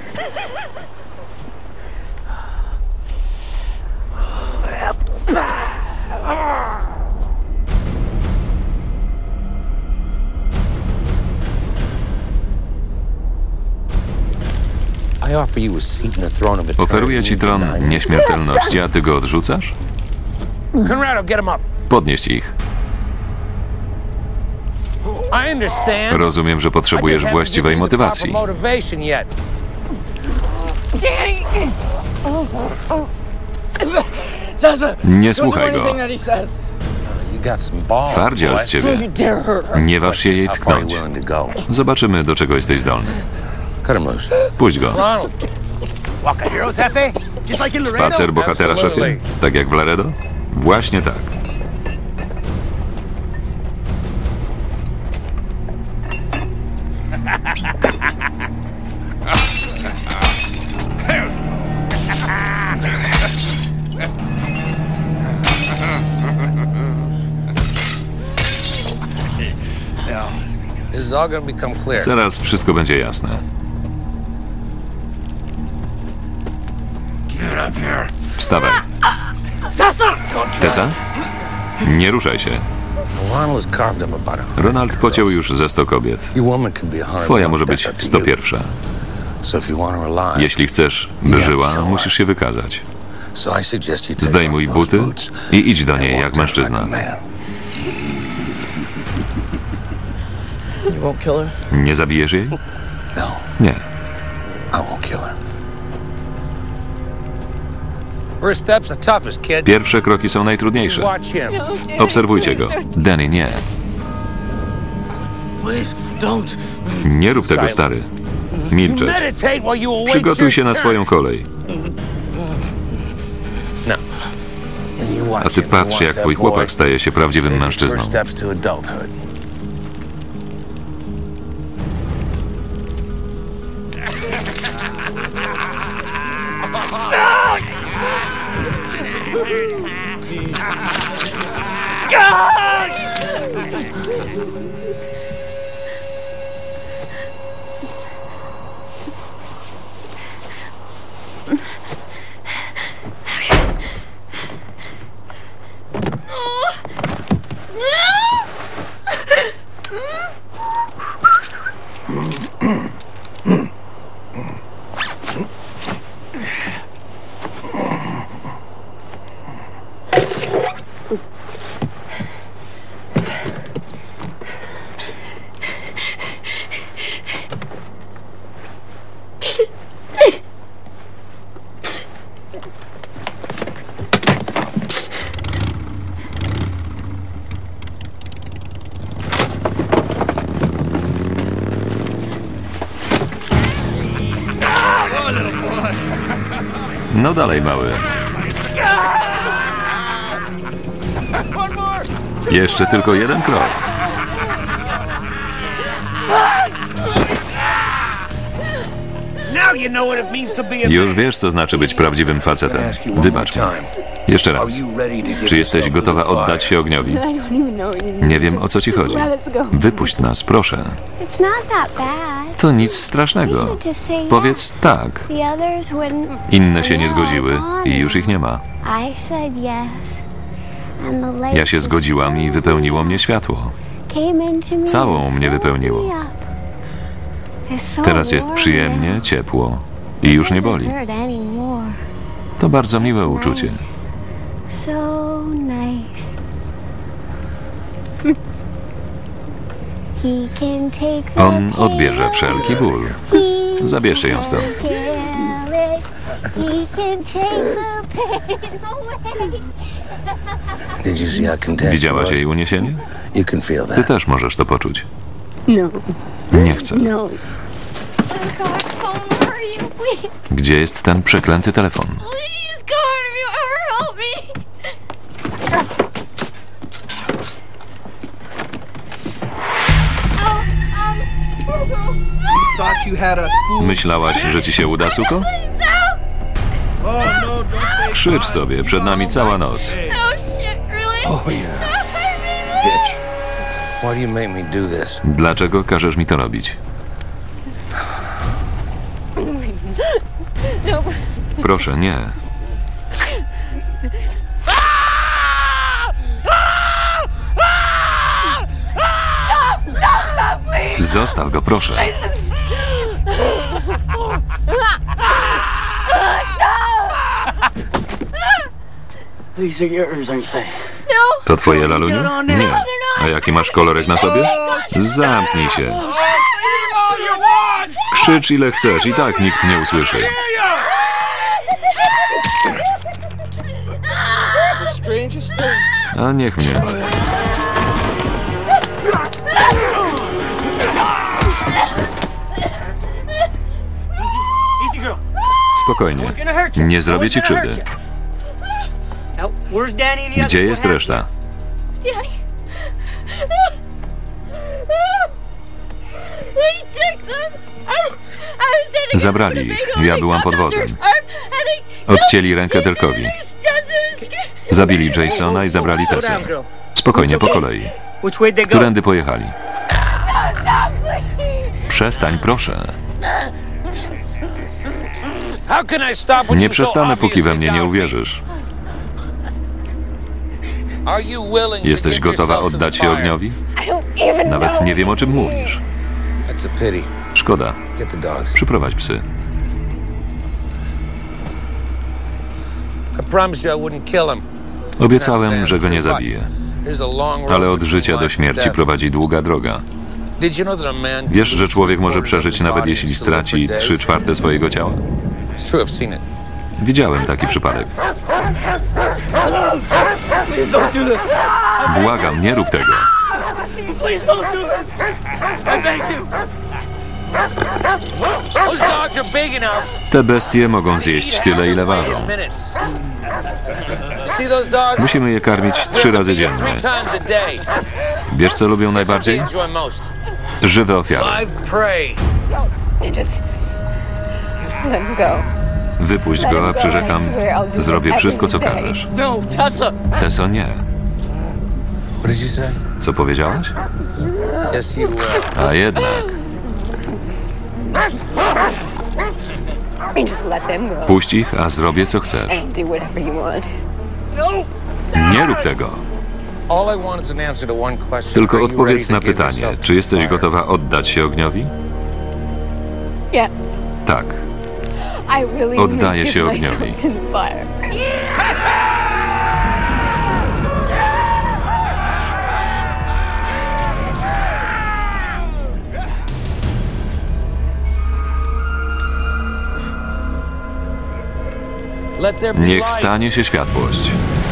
Oferuję ci tron nieśmiertelności, a ty go odrzucasz? Podnieść ich. Rozumiem, że potrzebujesz właściwej motywacji. Nie słuchaj go. Twardziel z ciebie. Nie waż się jej tknąć. Zobaczymy, do czego jesteś zdolny. Puść go. Spacer bohatera, szefie? Tak jak w Laredo? Właśnie tak. It's all gonna become clear. Zaraz wszystko będzie jasne. Wstawaj. Tessa? Nie ruszaj się. Ronald pociął już ze sto kobiet. Twoja może być sto pierwsza. Jeśli chcesz, by żyła, musisz się wykazać. Zdejmuj buty i idź do niej jak mężczyzna. Nie zabijesz jej? Nie. Pierwsze kroki są najtrudniejsze. Obserwujcie go. Danny, nie. Nie rób tego, stary. Milczeć. Przygotuj się na swoją kolej. A ty patrz, jak twój chłopak staje się prawdziwym mężczyzną. No dalej, mały. Jeszcze tylko jeden krok. Już wiesz, co znaczy być prawdziwym facetem. Wybacz mi. Jeszcze raz. Czy jesteś gotowa oddać się ogniowi? Nie wiem, o co ci chodzi. Wypuść nas, proszę. To nic strasznego. Powiedz tak. Inne się nie zgodziły i już ich nie ma. Ja się zgodziłam i wypełniło mnie światło. Całą mnie wypełniło. Teraz jest przyjemnie, ciepło i już nie boli. To bardzo miłe uczucie. On odbierze wszelki ból. Zabierzcie ją stąd. Widziałaś jej uniesienie? Ty też możesz to poczuć. Nie chcę. Gdzie jest ten przeklęty telefon? Myślałaś, że ci się uda, suko? Krzycz sobie, przed nami cała noc. Dlaczego każesz mi to robić? Proszę, nie. Zostaw go, proszę. To twoje, laluniu? Nie. A jaki masz kolorek na sobie? Zamknij się. Krzycz ile chcesz, i tak nikt nie usłyszy. A niech mnie. Spokojnie. Nie zrobię ci krzywdy. Gdzie jest reszta? Zabrali ich. Ja byłam pod wozem. Odcięli rękę Dirkowi. Zabili Jasona i zabrali Tessę. Spokojnie, po kolei. Którędy pojechali? Przestań, proszę. How can I stop when Nie you so przestanę, póki we obviously mnie nie doubt me? uwierzysz. Are you willing to Jesteś give gotowa yourself to the oddać się fire? ogniowi? I don't even Nawet know. nie wiem, o czym mówisz. That's a pity. Szkoda. Get the dogs. Przyprowadź psy. I promised you I wouldn't kill him. Obiecałem, że go nie zabiję. There's a long road Ale od between życia life do and śmierci death. prowadzi długa droga. Did you know that a man Wiesz, że can człowiek lose może three-quarters przeżyć of his nawet body jeśli and still live straci for trzy days? czwarte swojego ciała? It's true, I've seen it. Widziałem taki przypadek. Please don't do this. Błagam, nie rób tego. Please don't do this. I beg you. Those dogs are big enough. Te bestie mogą zjeść tyle, ile ważą. See those dogs? Musimy je karmić trzy razy dziennie. Three times a day. Wiesz, co lubią najbardziej? Enjoy most. Żywe ofiary. Live prey. I just let him go. Wypuść go, a przyrzekam, zrobię wszystko, co każesz. No, Tessa. Teso, nie. What did you say? Co powiedziałaś? Yes, you will. A jednak. You just let them go. Puść ich, a zrobię, co chcesz. And do whatever you want. Nie rób tego. All I want is an answer to one question. Tylko Are you odpowiedz ready na to give pytanie, yourself czy to jesteś fire? gotowa oddać się ogniowi? Yes. Tak. I really Oddaję would się give myself ogniowi. to the fire. Let there be Niech light. stanie się światłość.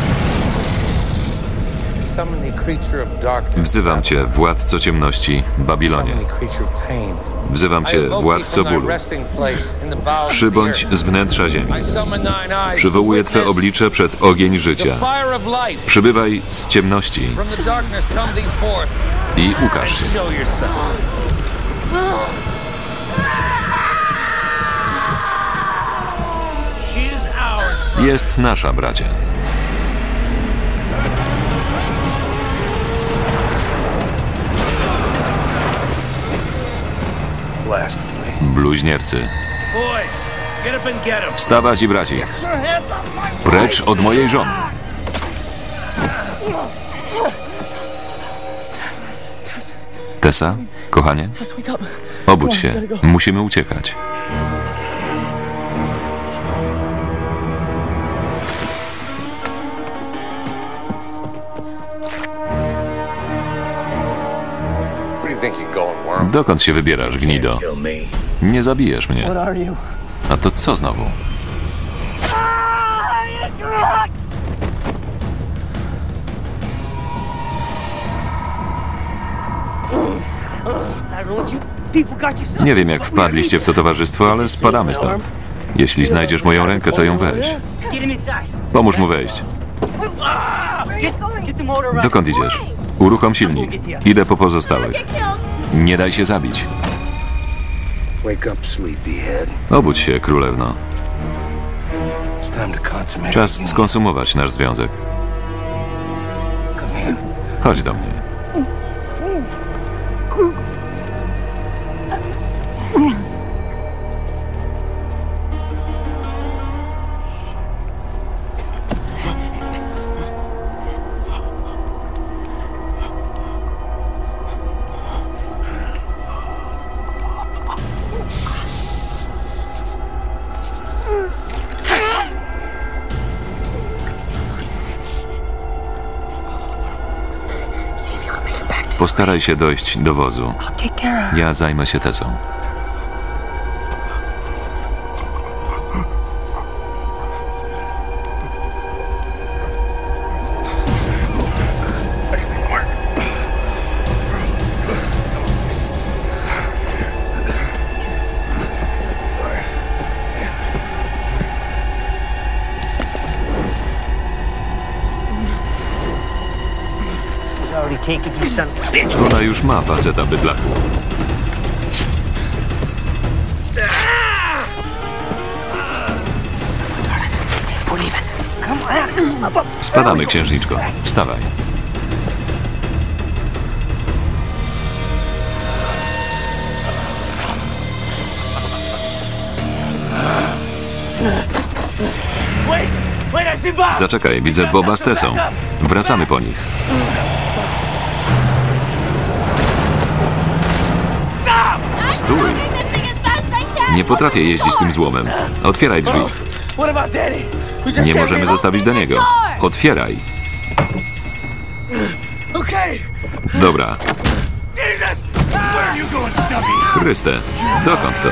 Summon the creature of darkness. Wzywam cię, władco ciemności, Babilonie. Summon the creature of pain. Wzywam I cię, evoke thee władco from thy bólu. resting place in the bowels of the Przybądź earth. z wnętrza ziemi. I summon thine eyes Przywołuję to twe witness oblicze przed ogień the życia. fire of life. Przybywaj z ciemności From the darkness come thee forth i ukaż and się. show yourself. She is ours, brother. Jest nasza, bracie. Blasphemy. Bluźniercy. Boys, get up and get him. Wstawać i brać ich. Precz od mojej żony. Tessa, kochanie, Tess, wake up. obudź się. Musimy uciekać. Where do you think you're going, worm? Dokąd się wybierasz, gnido? Kill me. Nie zabijesz mnie. What are you? A to co znowu? I don't know what you people got yourself. Nie wiem, jak wpadliście w to towarzystwo, ale spadamy stąd. Jeśli znajdziesz moją rękę, to ją weź. Get him inside. Pomóż mu wejść. Get, get the motor running. Dokąd idziesz? Uruchom silnik. Idę po pozostałych. Nie daj się zabić. Wake up, sleepyhead. Obudź się, królewno. It's time to consummate. Czas skonsumować nasz związek. Come here. Chodź do mnie. Postaraj się dojść do wozu. Ja zajmę się Tessą. Already taken you, son of a bitch. Ona już ma faceta bydlaku. We're leaving. Come on. Up, up. Spadamy, księżniczko. Wstawaj. Zaczekaj, widzę Boba z Tessą. Wracamy po nich. Stój! Nie potrafię jeździć tym złomem. Otwieraj drzwi. Nie możemy zostawić do niego. Otwieraj. Dobra. Chryste, dokąd to?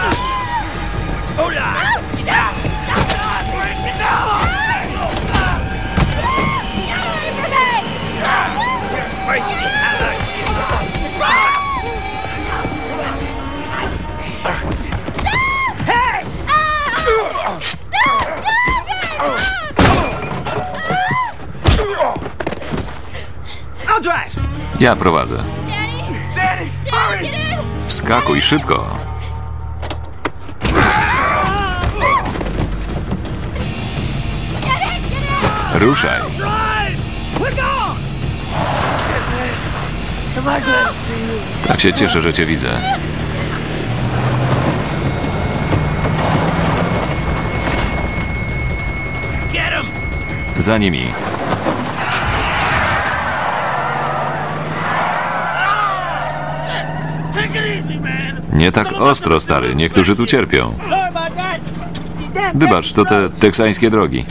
Ja prowadzę. Wskakuj szybko. Ruszaj. Tak się cieszę, że cię widzę. Za nimi. Nie tak ostro, stary. Niektórzy tu cierpią. Wybacz, to te teksańskie drogi.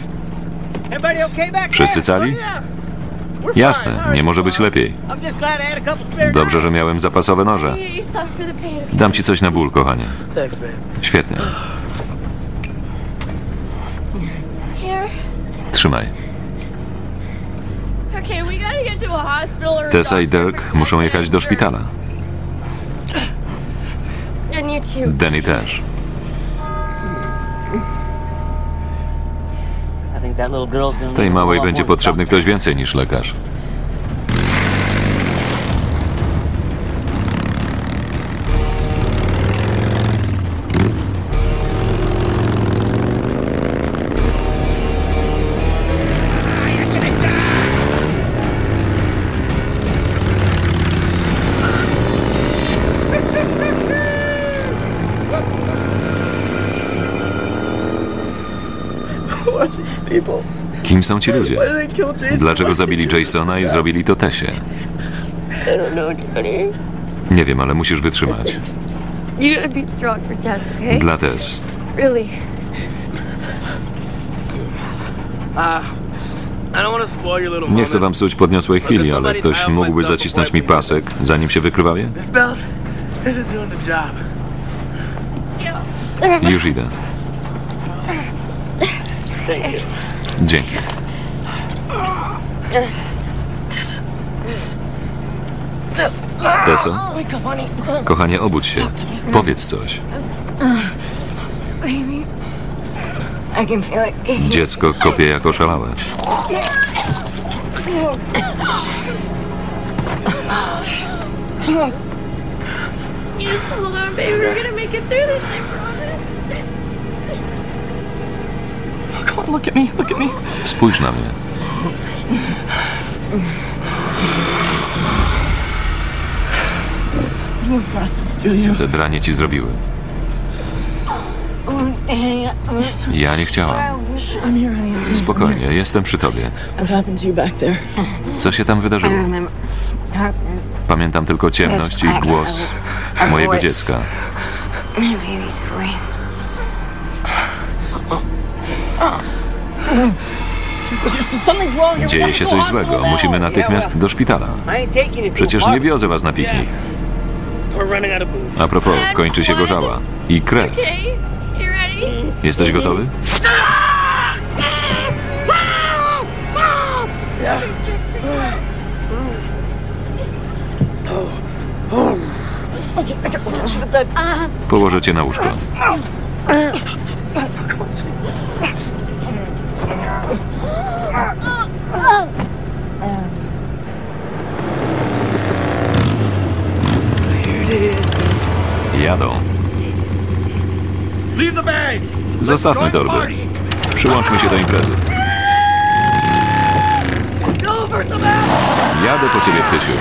Wszyscy cali? Jasne, nie może być lepiej. Dobrze, że miałem zapasowe noże. Dam ci coś na ból, kochanie. Świetnie. Trzymaj. Tessa i Dirk muszą jechać do szpitala. Danny też. Tej małej będzie potrzebny ktoś więcej niż lekarz. Kim są ci ludzie? Dlaczego zabili Jasona i zrobili to Tessie? Nie wiem, ale musisz wytrzymać. Dla Tess. Nie chcę wam psuć podniosłej chwili, ale ktoś mógłby zacisnąć mi pasek, zanim się wykrwawię? Już idę. Dzięki. Tessa? Kochanie, obudź się. Powiedz coś. Dziecko kopie jak oszalałe. Spójrz na mnie. Co te dranie ci zrobiły? Ja nie chciałam. Spokojnie, jestem przy tobie. Co się tam wydarzyło? Pamiętam tylko ciemność i głos mojego dziecka. Dzieje się coś złego. Musimy natychmiast do szpitala. Przecież nie wiozę was na piknik. A propos, kończy się gorzała. I krew. Jesteś gotowy? Położę cię na łóżko. Jadą. Zostawmy torby. Przyłączmy się do imprezy. Jadę po ciebie, Tysiu.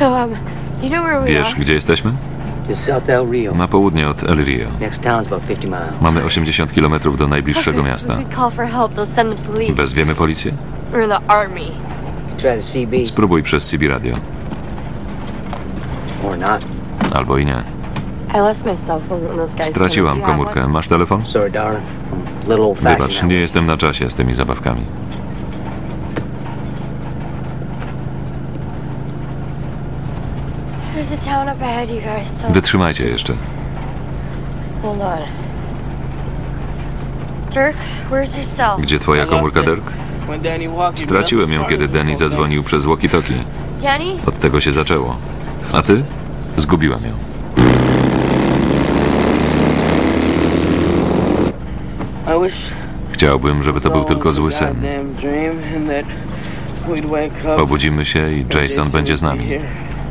So, um, do you know where we Wiesz, are? gdzie jesteśmy? Just south El Rio. Na południe od El Rio. Next town's about fifty miles. Mamy osiemdziesiąt kilometrów do najbliższego miasta. If we call for help, they'll send the police. Wezwiemy policję? Or the army. Try the C B. Spróbuj przez C B radio. Or not. Albo i nie. I lost my cell phone when those guys Straciłam came. Do you have komórkę. one? Masz telefon? Sorry, darling. I'm a little old-fashioned Wybacz, now. nie jestem na czasie z tymi zabawkami. There's a town up ahead, you guys. So Wytrzymajcie jeszcze. hold on. Dirk, where's your cell? Gdzie twoja komórka, Dirk? When Danny walked, he Straciłem ją, left kiedy the Danny zadzwonił przez walkie-talkie. Danny? Od tego się zaczęło. A ty? Zgubiłam ją. I wish Chciałbym, żeby to był tylko zły sen. goddamn dream and that we'd wake up. Obudzimy się i Jason będzie z nami. You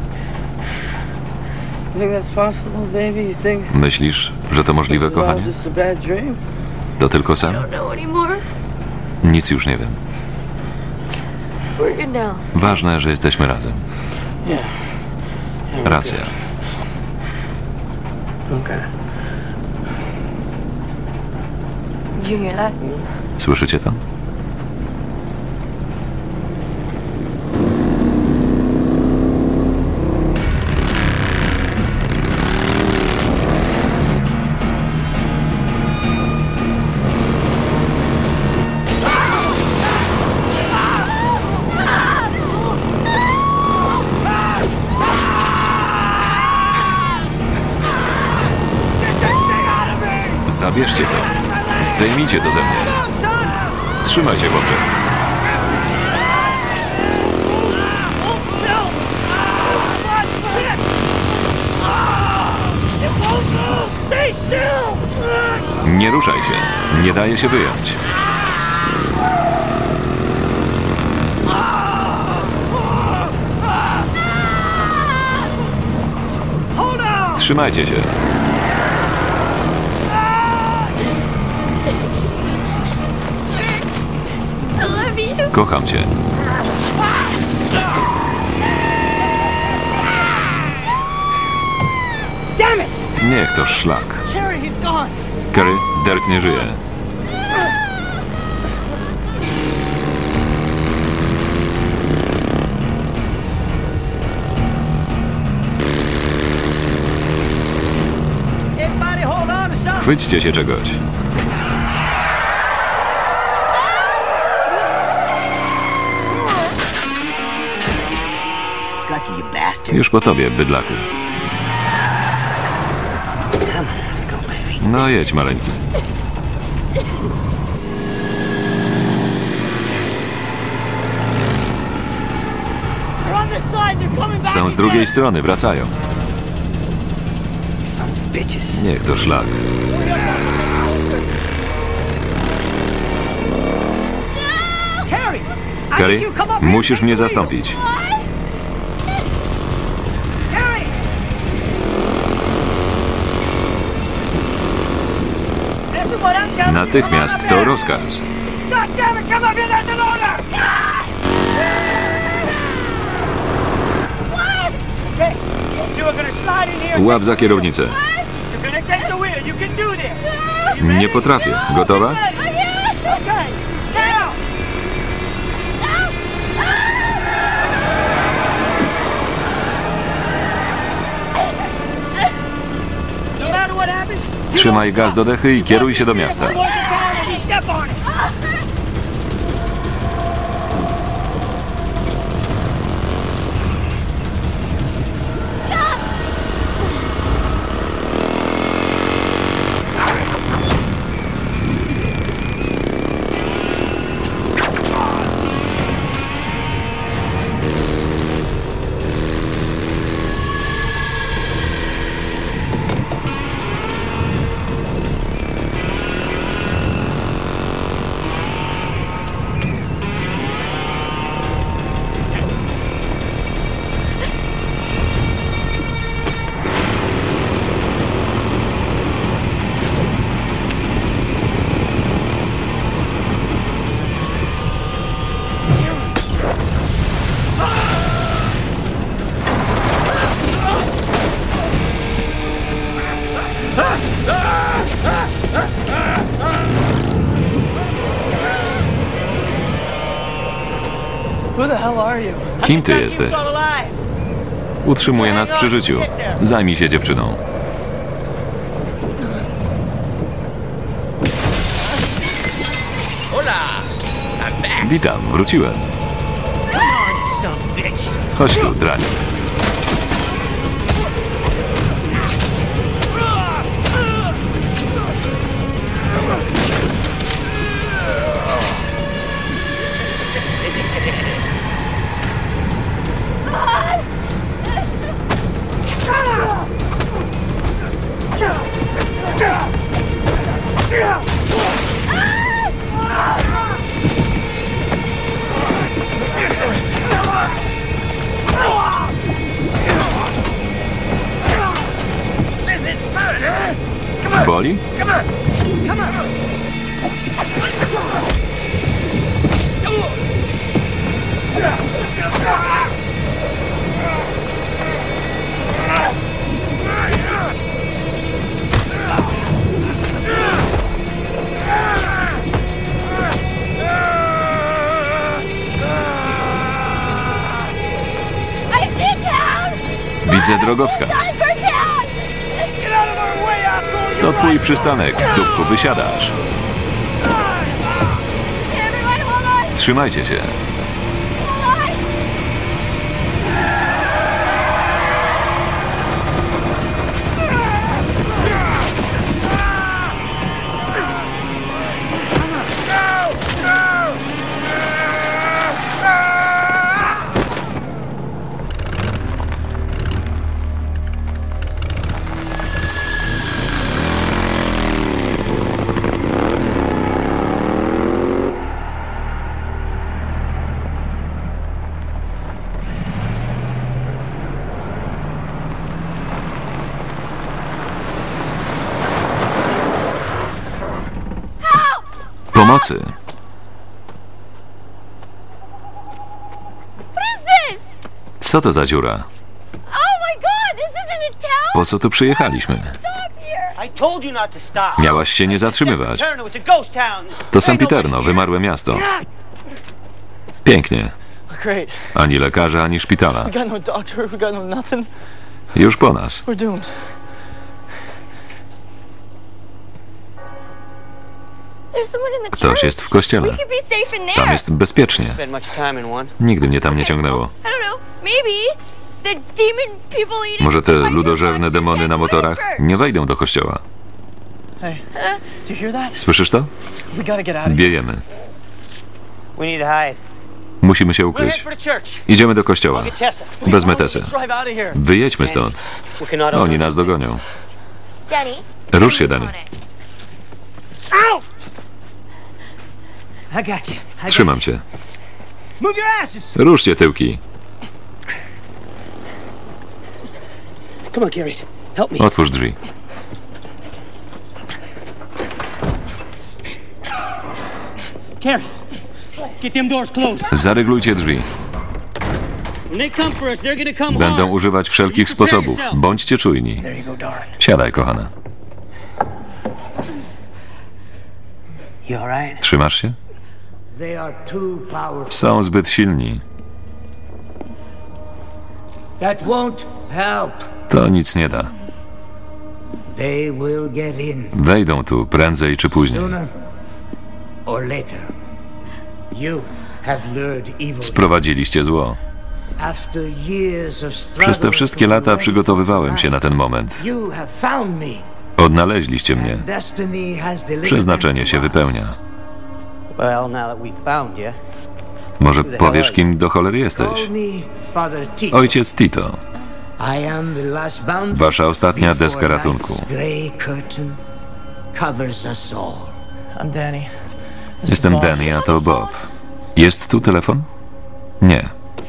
think that's possible, baby? You think Myślisz, że to możliwe, this is all kochanie? just a bad dream? To tylko sen? I don't know anymore. Nic już nie wiem. We're good now. Ważne, że jesteśmy razem. Yeah. Racja. Okay. Did you hear that? Słyszycie to? Zabierzcie to. Zdejmijcie to ze mnie. Trzymaj się, chłopcze. Nie ruszaj się. Nie daje się wyjąć. Trzymajcie się. I love you. Kocham cię. Damn it! Niech to szlak. Carrie, he's gone. Kerry, Dirk nie żyje. Everybody hold on to something. Chwyćcie się czegoś. Got you, you bastard. Już po tobie, bydlaku. Come on, let's go, baby. No jedź, maleńki. They're on this side. They're coming back. Są z drugiej strony, wracają. Sons of bitches. Niech to szlak. Carrie, I Kerry, need you to come up here. musisz mnie zastąpić. Carrie! This is what I'm telling you. Natychmiast to rozkaz. God damn it, come up here, that's an order! Okay, you are gonna slide in here. Łap za kierownicę. You're gonna take the wheel. You can do this. Are you ready? Nie potrafię. Gotowa? Okay, now! No matter what happens, Trzymaj gaz do dechy i kieruj się do miasta. we're going to town and you step on it. Who the hell are you? Kim ty jesteś? Utrzymuje nas przy życiu. Zajmij się dziewczyną. Witam, wróciłem. Chodź tu, draniu. Boli? Widzę drogowskaz. To twój przystanek. Dupku, wysiadasz. Trzymajcie się. Pomocy. Co to za dziura? Po co tu przyjechaliśmy? Miałaś się nie zatrzymywać. To Sempiterno, wymarłe miasto. Pięknie. Ani lekarza, ani szpitala. Już po nas. Ktoś jest w kościele. Tam jest bezpiecznie. Nigdy mnie tam nie ciągnęło. Może te ludożerne demony na motorach nie wejdą do kościoła. Słyszysz to? Wiejemy. Musimy się ukryć. Idziemy do kościoła. Wezmę Tessę. Wyjedźmy stąd. Oni nas dogonią. Rusz się, Danny. Trzymam cię. Ruszcie tyłki. Otwórz drzwi. Zaryglujcie drzwi. Będą używać wszelkich sposobów. Bądźcie czujni. Siadaj, kochana. Trzymasz się? Są zbyt silni. To nic nie da. Wejdą tu prędzej czy później. Sprowadziliście zło. Przez te wszystkie lata przygotowywałem się na ten moment. Odnaleźliście mnie. Przeznaczenie się wypełnia. Może powiesz, kim do cholery jesteś? Ojciec Tito. Wasza ostatnia deska ratunku. Jestem Danny, a to Bob. Jest tu telefon? Nie.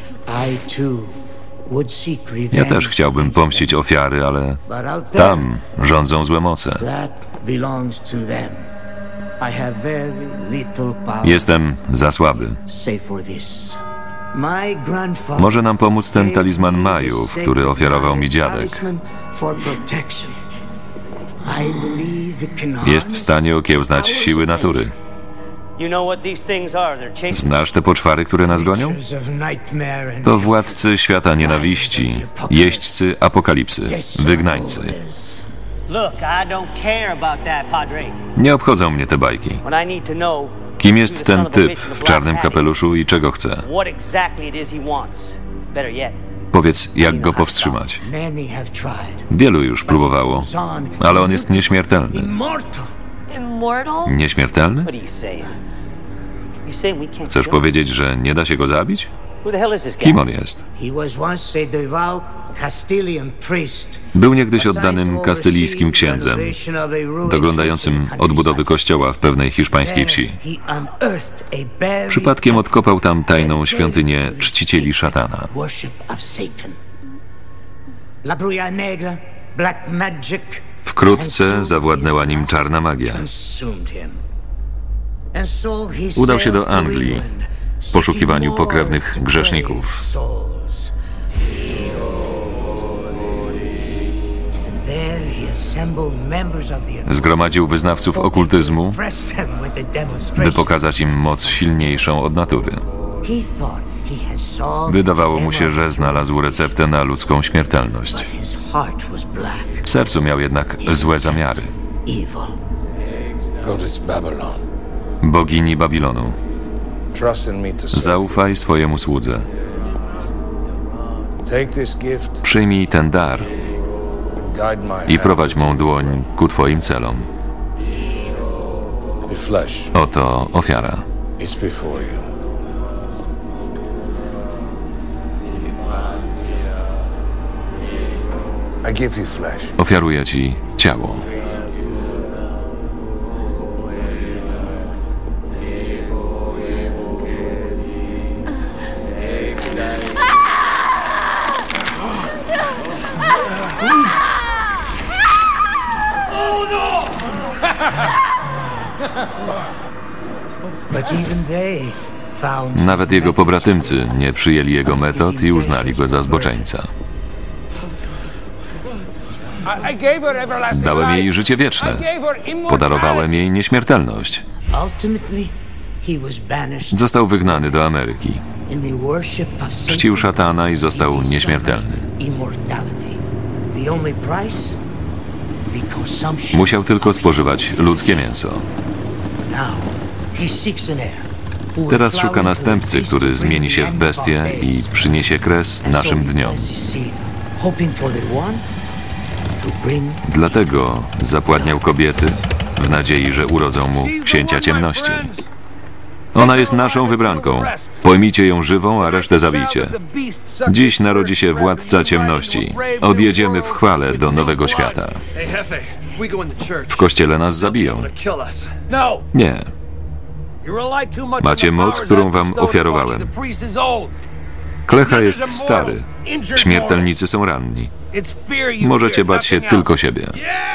Ja też chciałbym pomścić ofiary, ale tam rządzą złe moce. Jestem za słaby. Może nam pomóc ten talizman Majów, który ofiarował mi dziadek. Jest w stanie okiełznać siły natury. Znasz te poczwary, które nas gonią? To władcy świata nienawiści, jeźdźcy apokalipsy, wygnańcy. Nie obchodzą mnie te bajki. Kim jest ten typ w czarnym kapeluszu i czego chce? Powiedz, jak go powstrzymać. Wielu już próbowało, ale on jest nieśmiertelny. Nieśmiertelny? Chcesz powiedzieć, że nie da się go zabić? Kim on jest? Był niegdyś oddanym kastylijskim księdzem, doglądającym odbudowy kościoła w pewnej hiszpańskiej wsi. Przypadkiem odkopał tam tajną świątynię czcicieli szatana. Wkrótce zawładnęła nim czarna magia. Udał się do Anglii w poszukiwaniu pokrewnych grzeszników. Zgromadził wyznawców okultyzmu, by pokazać im moc silniejszą od natury. Wydawało mu się, że znalazł receptę na ludzką śmiertelność. W sercu miał jednak złe zamiary. Bogini Babilonu, zaufaj swojemu słudze. Przyjmij ten dar i prowadź mą dłoń ku Twoim celom. Oto ofiara. Ofiaruję Ci ciało. Nawet jego pobratymcy nie przyjęli jego metod i uznali go za zboczeńca. Dałem jej życie wieczne. Podarowałem jej nieśmiertelność. Został wygnany do Ameryki. Czcił szatana i został nieśmiertelny. Musiał tylko spożywać ludzkie mięso. Teraz szuka następcy, który zmieni się w bestię i przyniesie kres naszym dniom. Dlatego zapładniał kobiety w nadziei, że urodzą mu księcia ciemności. Ona jest naszą wybranką. Pojmijcie ją żywą, a resztę zabijcie. Dziś narodzi się władca ciemności. Odjedziemy w chwale do nowego świata. W kościele nas zabiją. Nie. Macie moc, którą wam ofiarowałem. Klecha jest stary. Śmiertelnicy są ranni. Możecie bać się tylko siebie.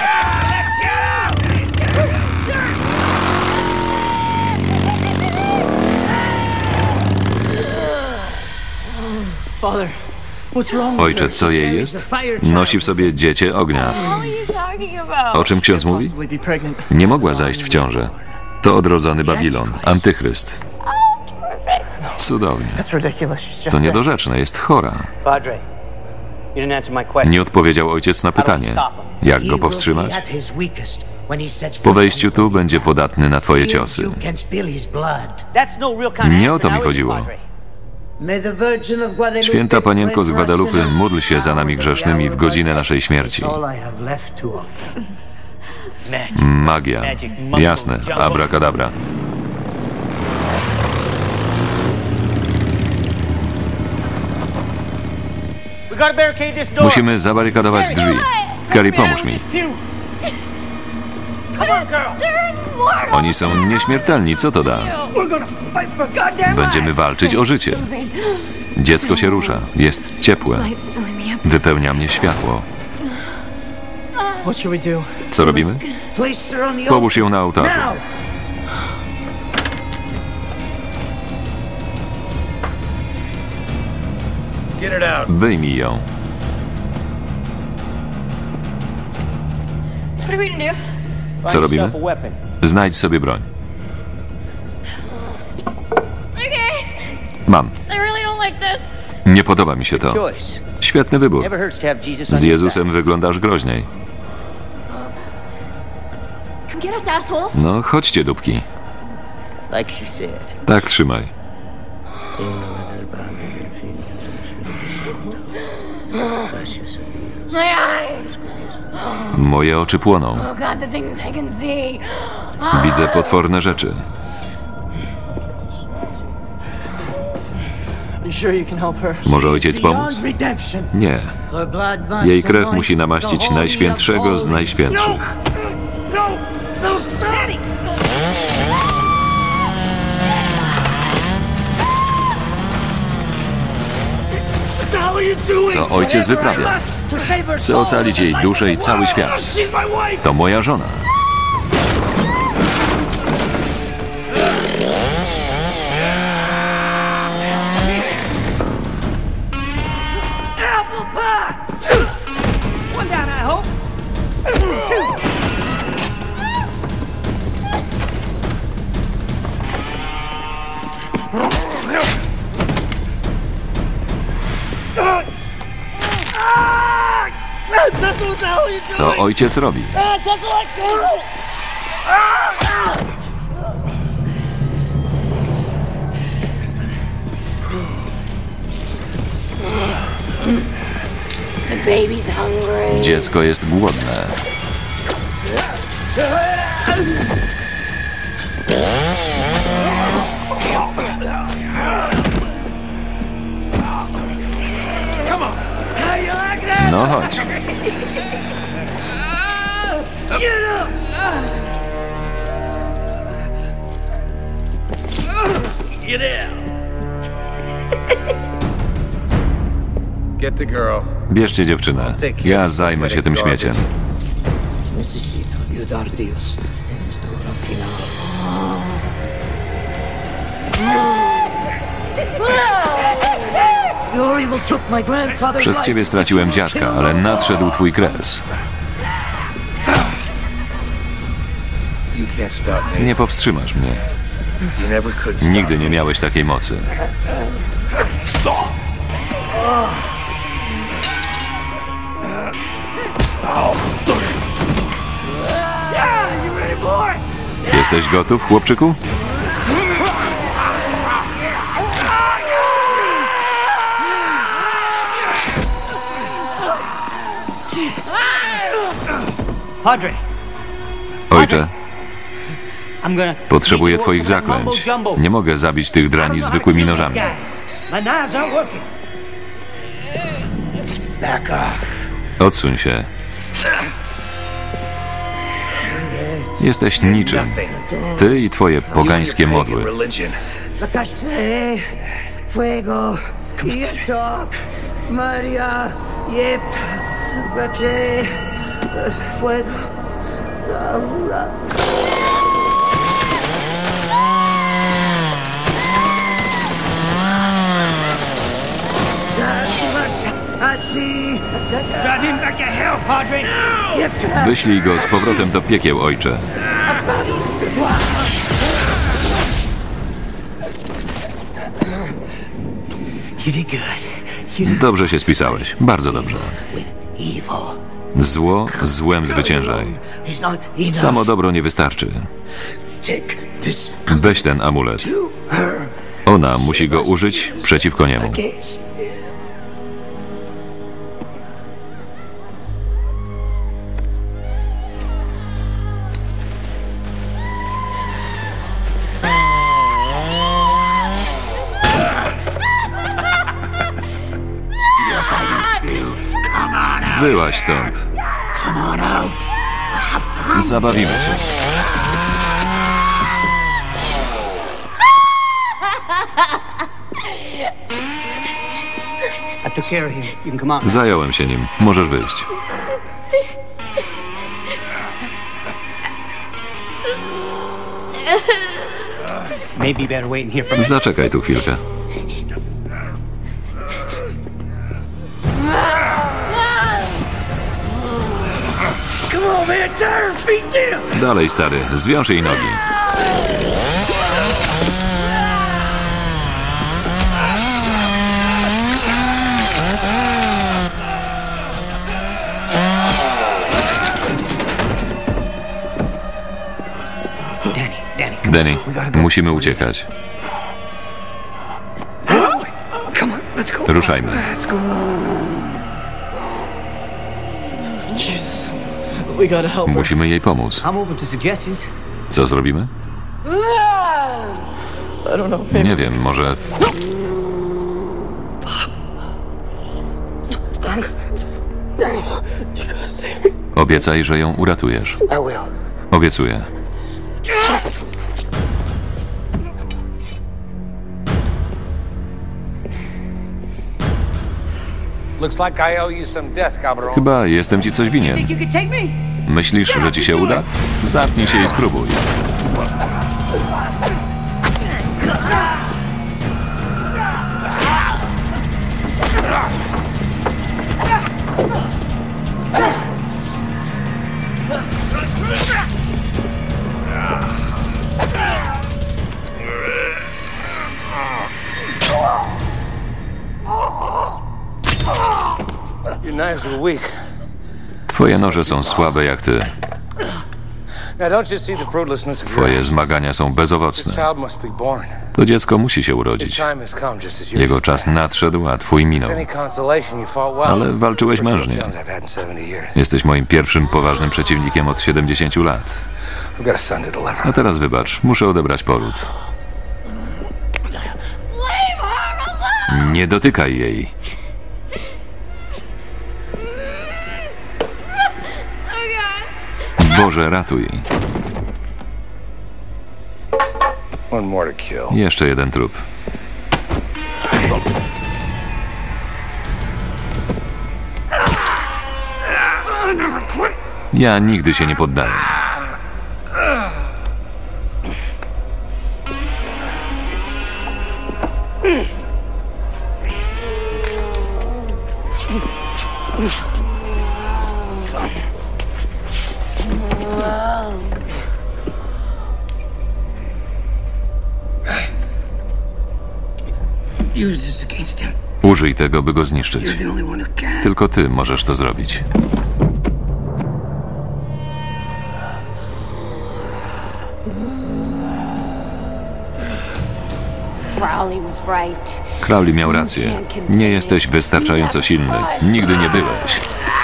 Ojcze, co jej jest? Nosi w sobie dziecię ognia. O czym ksiądz mówi? Nie mogła zajść w ciążę. To odrodzony Babilon, antychryst. Cudownie. To niedorzeczne, jest chora. Nie odpowiedział ojciec na pytanie. Jak go powstrzymać? Po wejściu tu będzie podatny na twoje ciosy. Nie o to mi chodziło. Święta Panienko z Gwadalupy, módl się za nami grzesznymi w godzinę naszej śmierci. Magia. Jasne. Abracadabra. Musimy zabarykadować drzwi. Carrie, pomóż mi. Oni są nieśmiertelni, co to da? Będziemy walczyć o życie. Dziecko się rusza, jest ciepłe. Wypełnia mnie światło. Co robimy? Połóż ją na ołtarzu. Wyjmij ją. Co robimy? Znajdź sobie broń. Mam. I really don't like this. Nie podoba mi się to. Świetny wybór. Z Jezusem wyglądasz groźniej. Come get us, assholes. No, chodźcie, dupki. Tak trzymaj. My eyes. Moje oczy płoną. Oh God, the things I can see. Widzę potworne rzeczy. Może ojciec pomóc? Nie. Jej krew musi namaścić Najświętszego z Najświętszych. Co ojciec wyprawia? Chcę ocalić jej duszę i cały świat. To moja żona. Co ojciec robi? The baby's hungry. Dziecko jest głodne. No chodź. Bierzcie dziewczynę. Ja zajmę się tym śmieciem. Przez ciebie straciłem dziadka, ale nadszedł twój kres. Nie powstrzymasz mnie. Nigdy nie miałeś takiej mocy. Jesteś gotów, chłopczyku? Ojcze, potrzebuję twoich zaklęć. Nie mogę zabić tych drani zwykłymi nożami. Odsuń się. Jesteś niczym. Ty i twoje pogańskie modły. Maria, fuego. Wyślij go z powrotem do piekieł, ojcze. Dobrze się spisałeś. Bardzo dobrze. Zło złem zwyciężaj. Samo dobro nie wystarczy. Weź ten amulet. Ona musi go użyć przeciwko niemu. Wyłaź stąd. Zabawimy się. Zająłem się nim. Możesz wyjść. Zaczekaj tu chwilkę. Dalej, stary. Zwiąż jej nogi. Danny, musimy uciekać. Come on, let's go. Ruszajmy. Let's go. Jesus. We gotta help her. Musimy jej pomóc. I'm open to suggestions. Co zrobimy? I don't know. Maybe. Nie wiem, może... You gotta save me. Obiecaj, że ją uratujesz. I will. Obiecuję. Looks like I owe you some death, Cabron. Chyba jestem ci coś winien. Think you could take me? Myślisz, że ci się uda? Zapnij się i spróbuj. Your knives are weak. Twoje noże są słabe jak ty. Now don't you see the fruitlessness of your Twoje actions? zmagania są This bezowocne. child must be born. To dziecko musi się His urodzić. time has come just as yours. Jego czas nadszedł, a twój minął. Any consolation, you fought well. Ale walczyłeś mężnie. First challenge I've had in seventy years. Jesteś moim pierwszym poważnym przeciwnikiem od siedemdziesięciu lat. I've got a son to deliver. A teraz wybacz, muszę odebrać poród. Nie dotykaj jej. Boże, ratuj. One more to kill. Jeszcze jeden trup. Ja nigdy się nie poddaję. Use this against him. Użyj tego, by go zniszczyć. You're the only one who can. Tylko ty możesz to zrobić. Crowley was right. Crowley miał rację. Nie jesteś wystarczająco silny. Nigdy nie byłeś.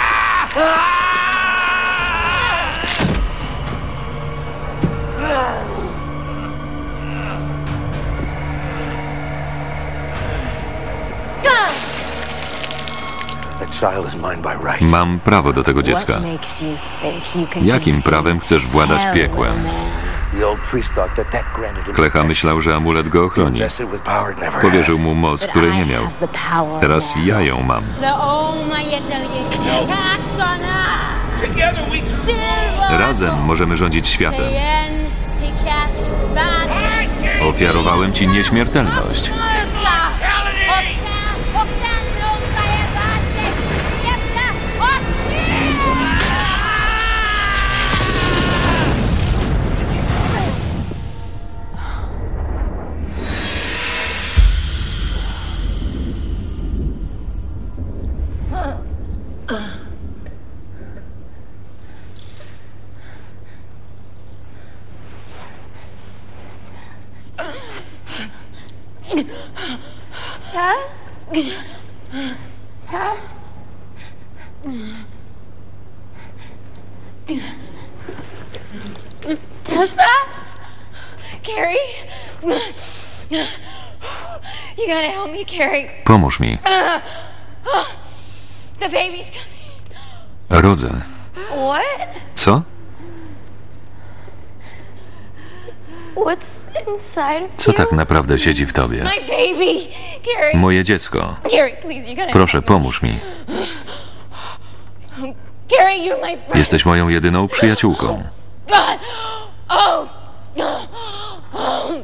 That child is mine by right. Mam prawo do tego dziecka. What makes you think you can Jakim contain prawem chcesz władać hell, piekłem? man? The old priest thought that that granted him Klecha protection. myślał, że amulet go ochroni. Vested with power it never Powierzył had. mu moc, But której I nie miał. have the power Teraz now. ja ją mam. Razem możemy rządzić światem. Ofiarowałem ci nieśmiertelność. Tess? Tess? Tessa? Carrie? You gotta help me, Carrie. Pomóż mi. The baby's coming. Rodzę. What? Co? What's inside of Co you? tak naprawdę siedzi w tobie? My baby! Carrie! Moje dziecko. Carrie, please, you gotta Proszę, help me. pomóż mi. Carrie, you're my friend. Jesteś moją jedyną przyjaciółką. God! Oh! Oh!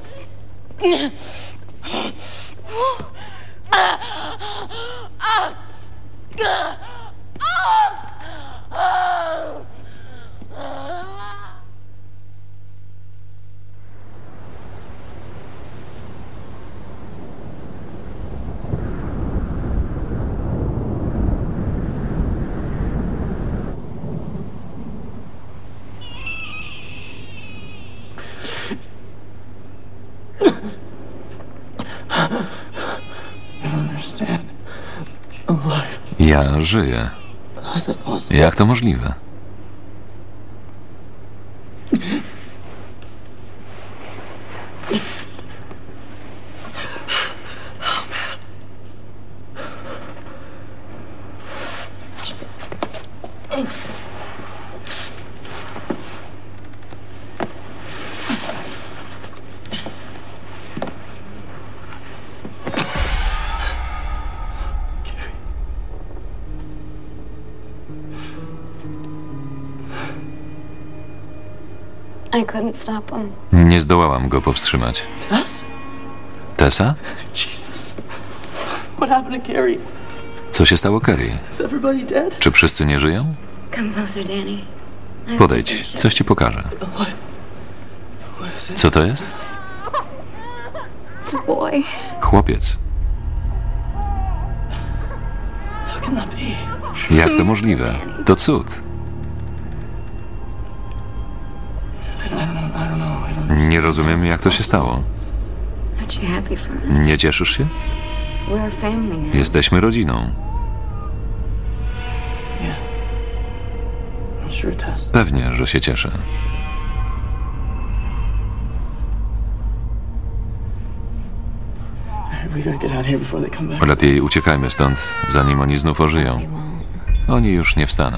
I don't understand. I'm alive. Ja żyję. How's that possible? Jak to możliwe? I couldn't stop him. Nie zdołałam go powstrzymać. Tess? Tessa? Jesus. What happened to Carrie? Co się stało Carrie? Is everybody dead? Czy wszyscy nie żyją? Come closer, Danny. I have Podejdź, something to show coś ci pokażę. What? What is it? Co to jest? It's a boy. Chłopiec. How can that be? Jak to możliwe? To cud. I don't, I don't know. I don't know. I don't understand. Nie rozumiem, jak to się stało. Aren't you happy for us? Nie cieszysz się? We're a family now. Jesteśmy rodziną. Yeah. I'm sure, Tess. Pewnie, że się cieszę. We gotta get out of here before they come back. Lepiej uciekajmy stąd, zanim oni znów ożyją. We won't. Oni już nie wstaną.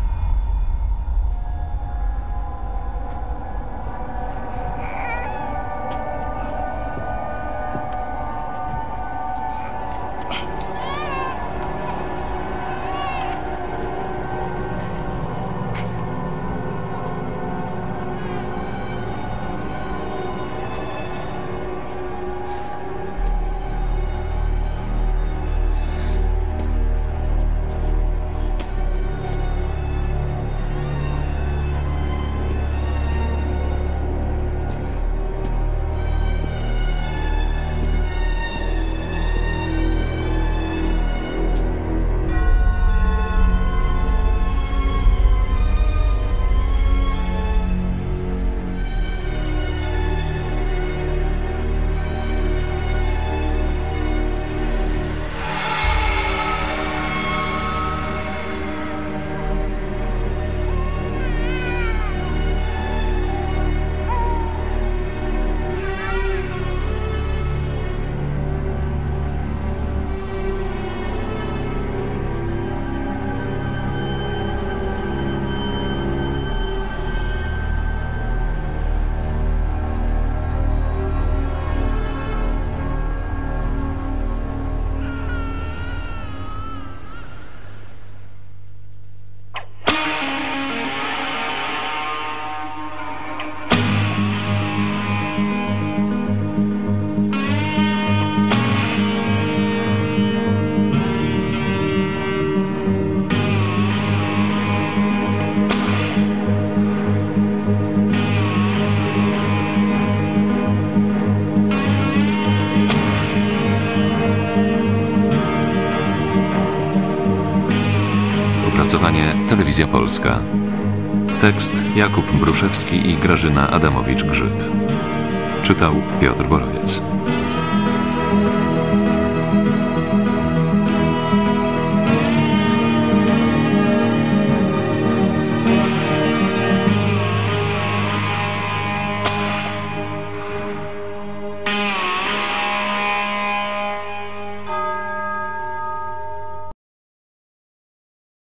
Opracowanie Telewizja Polska. Tekst Jakub Bruszewski i Grażyna Adamowicz-Grzyb. Czytał Piotr Borowiec.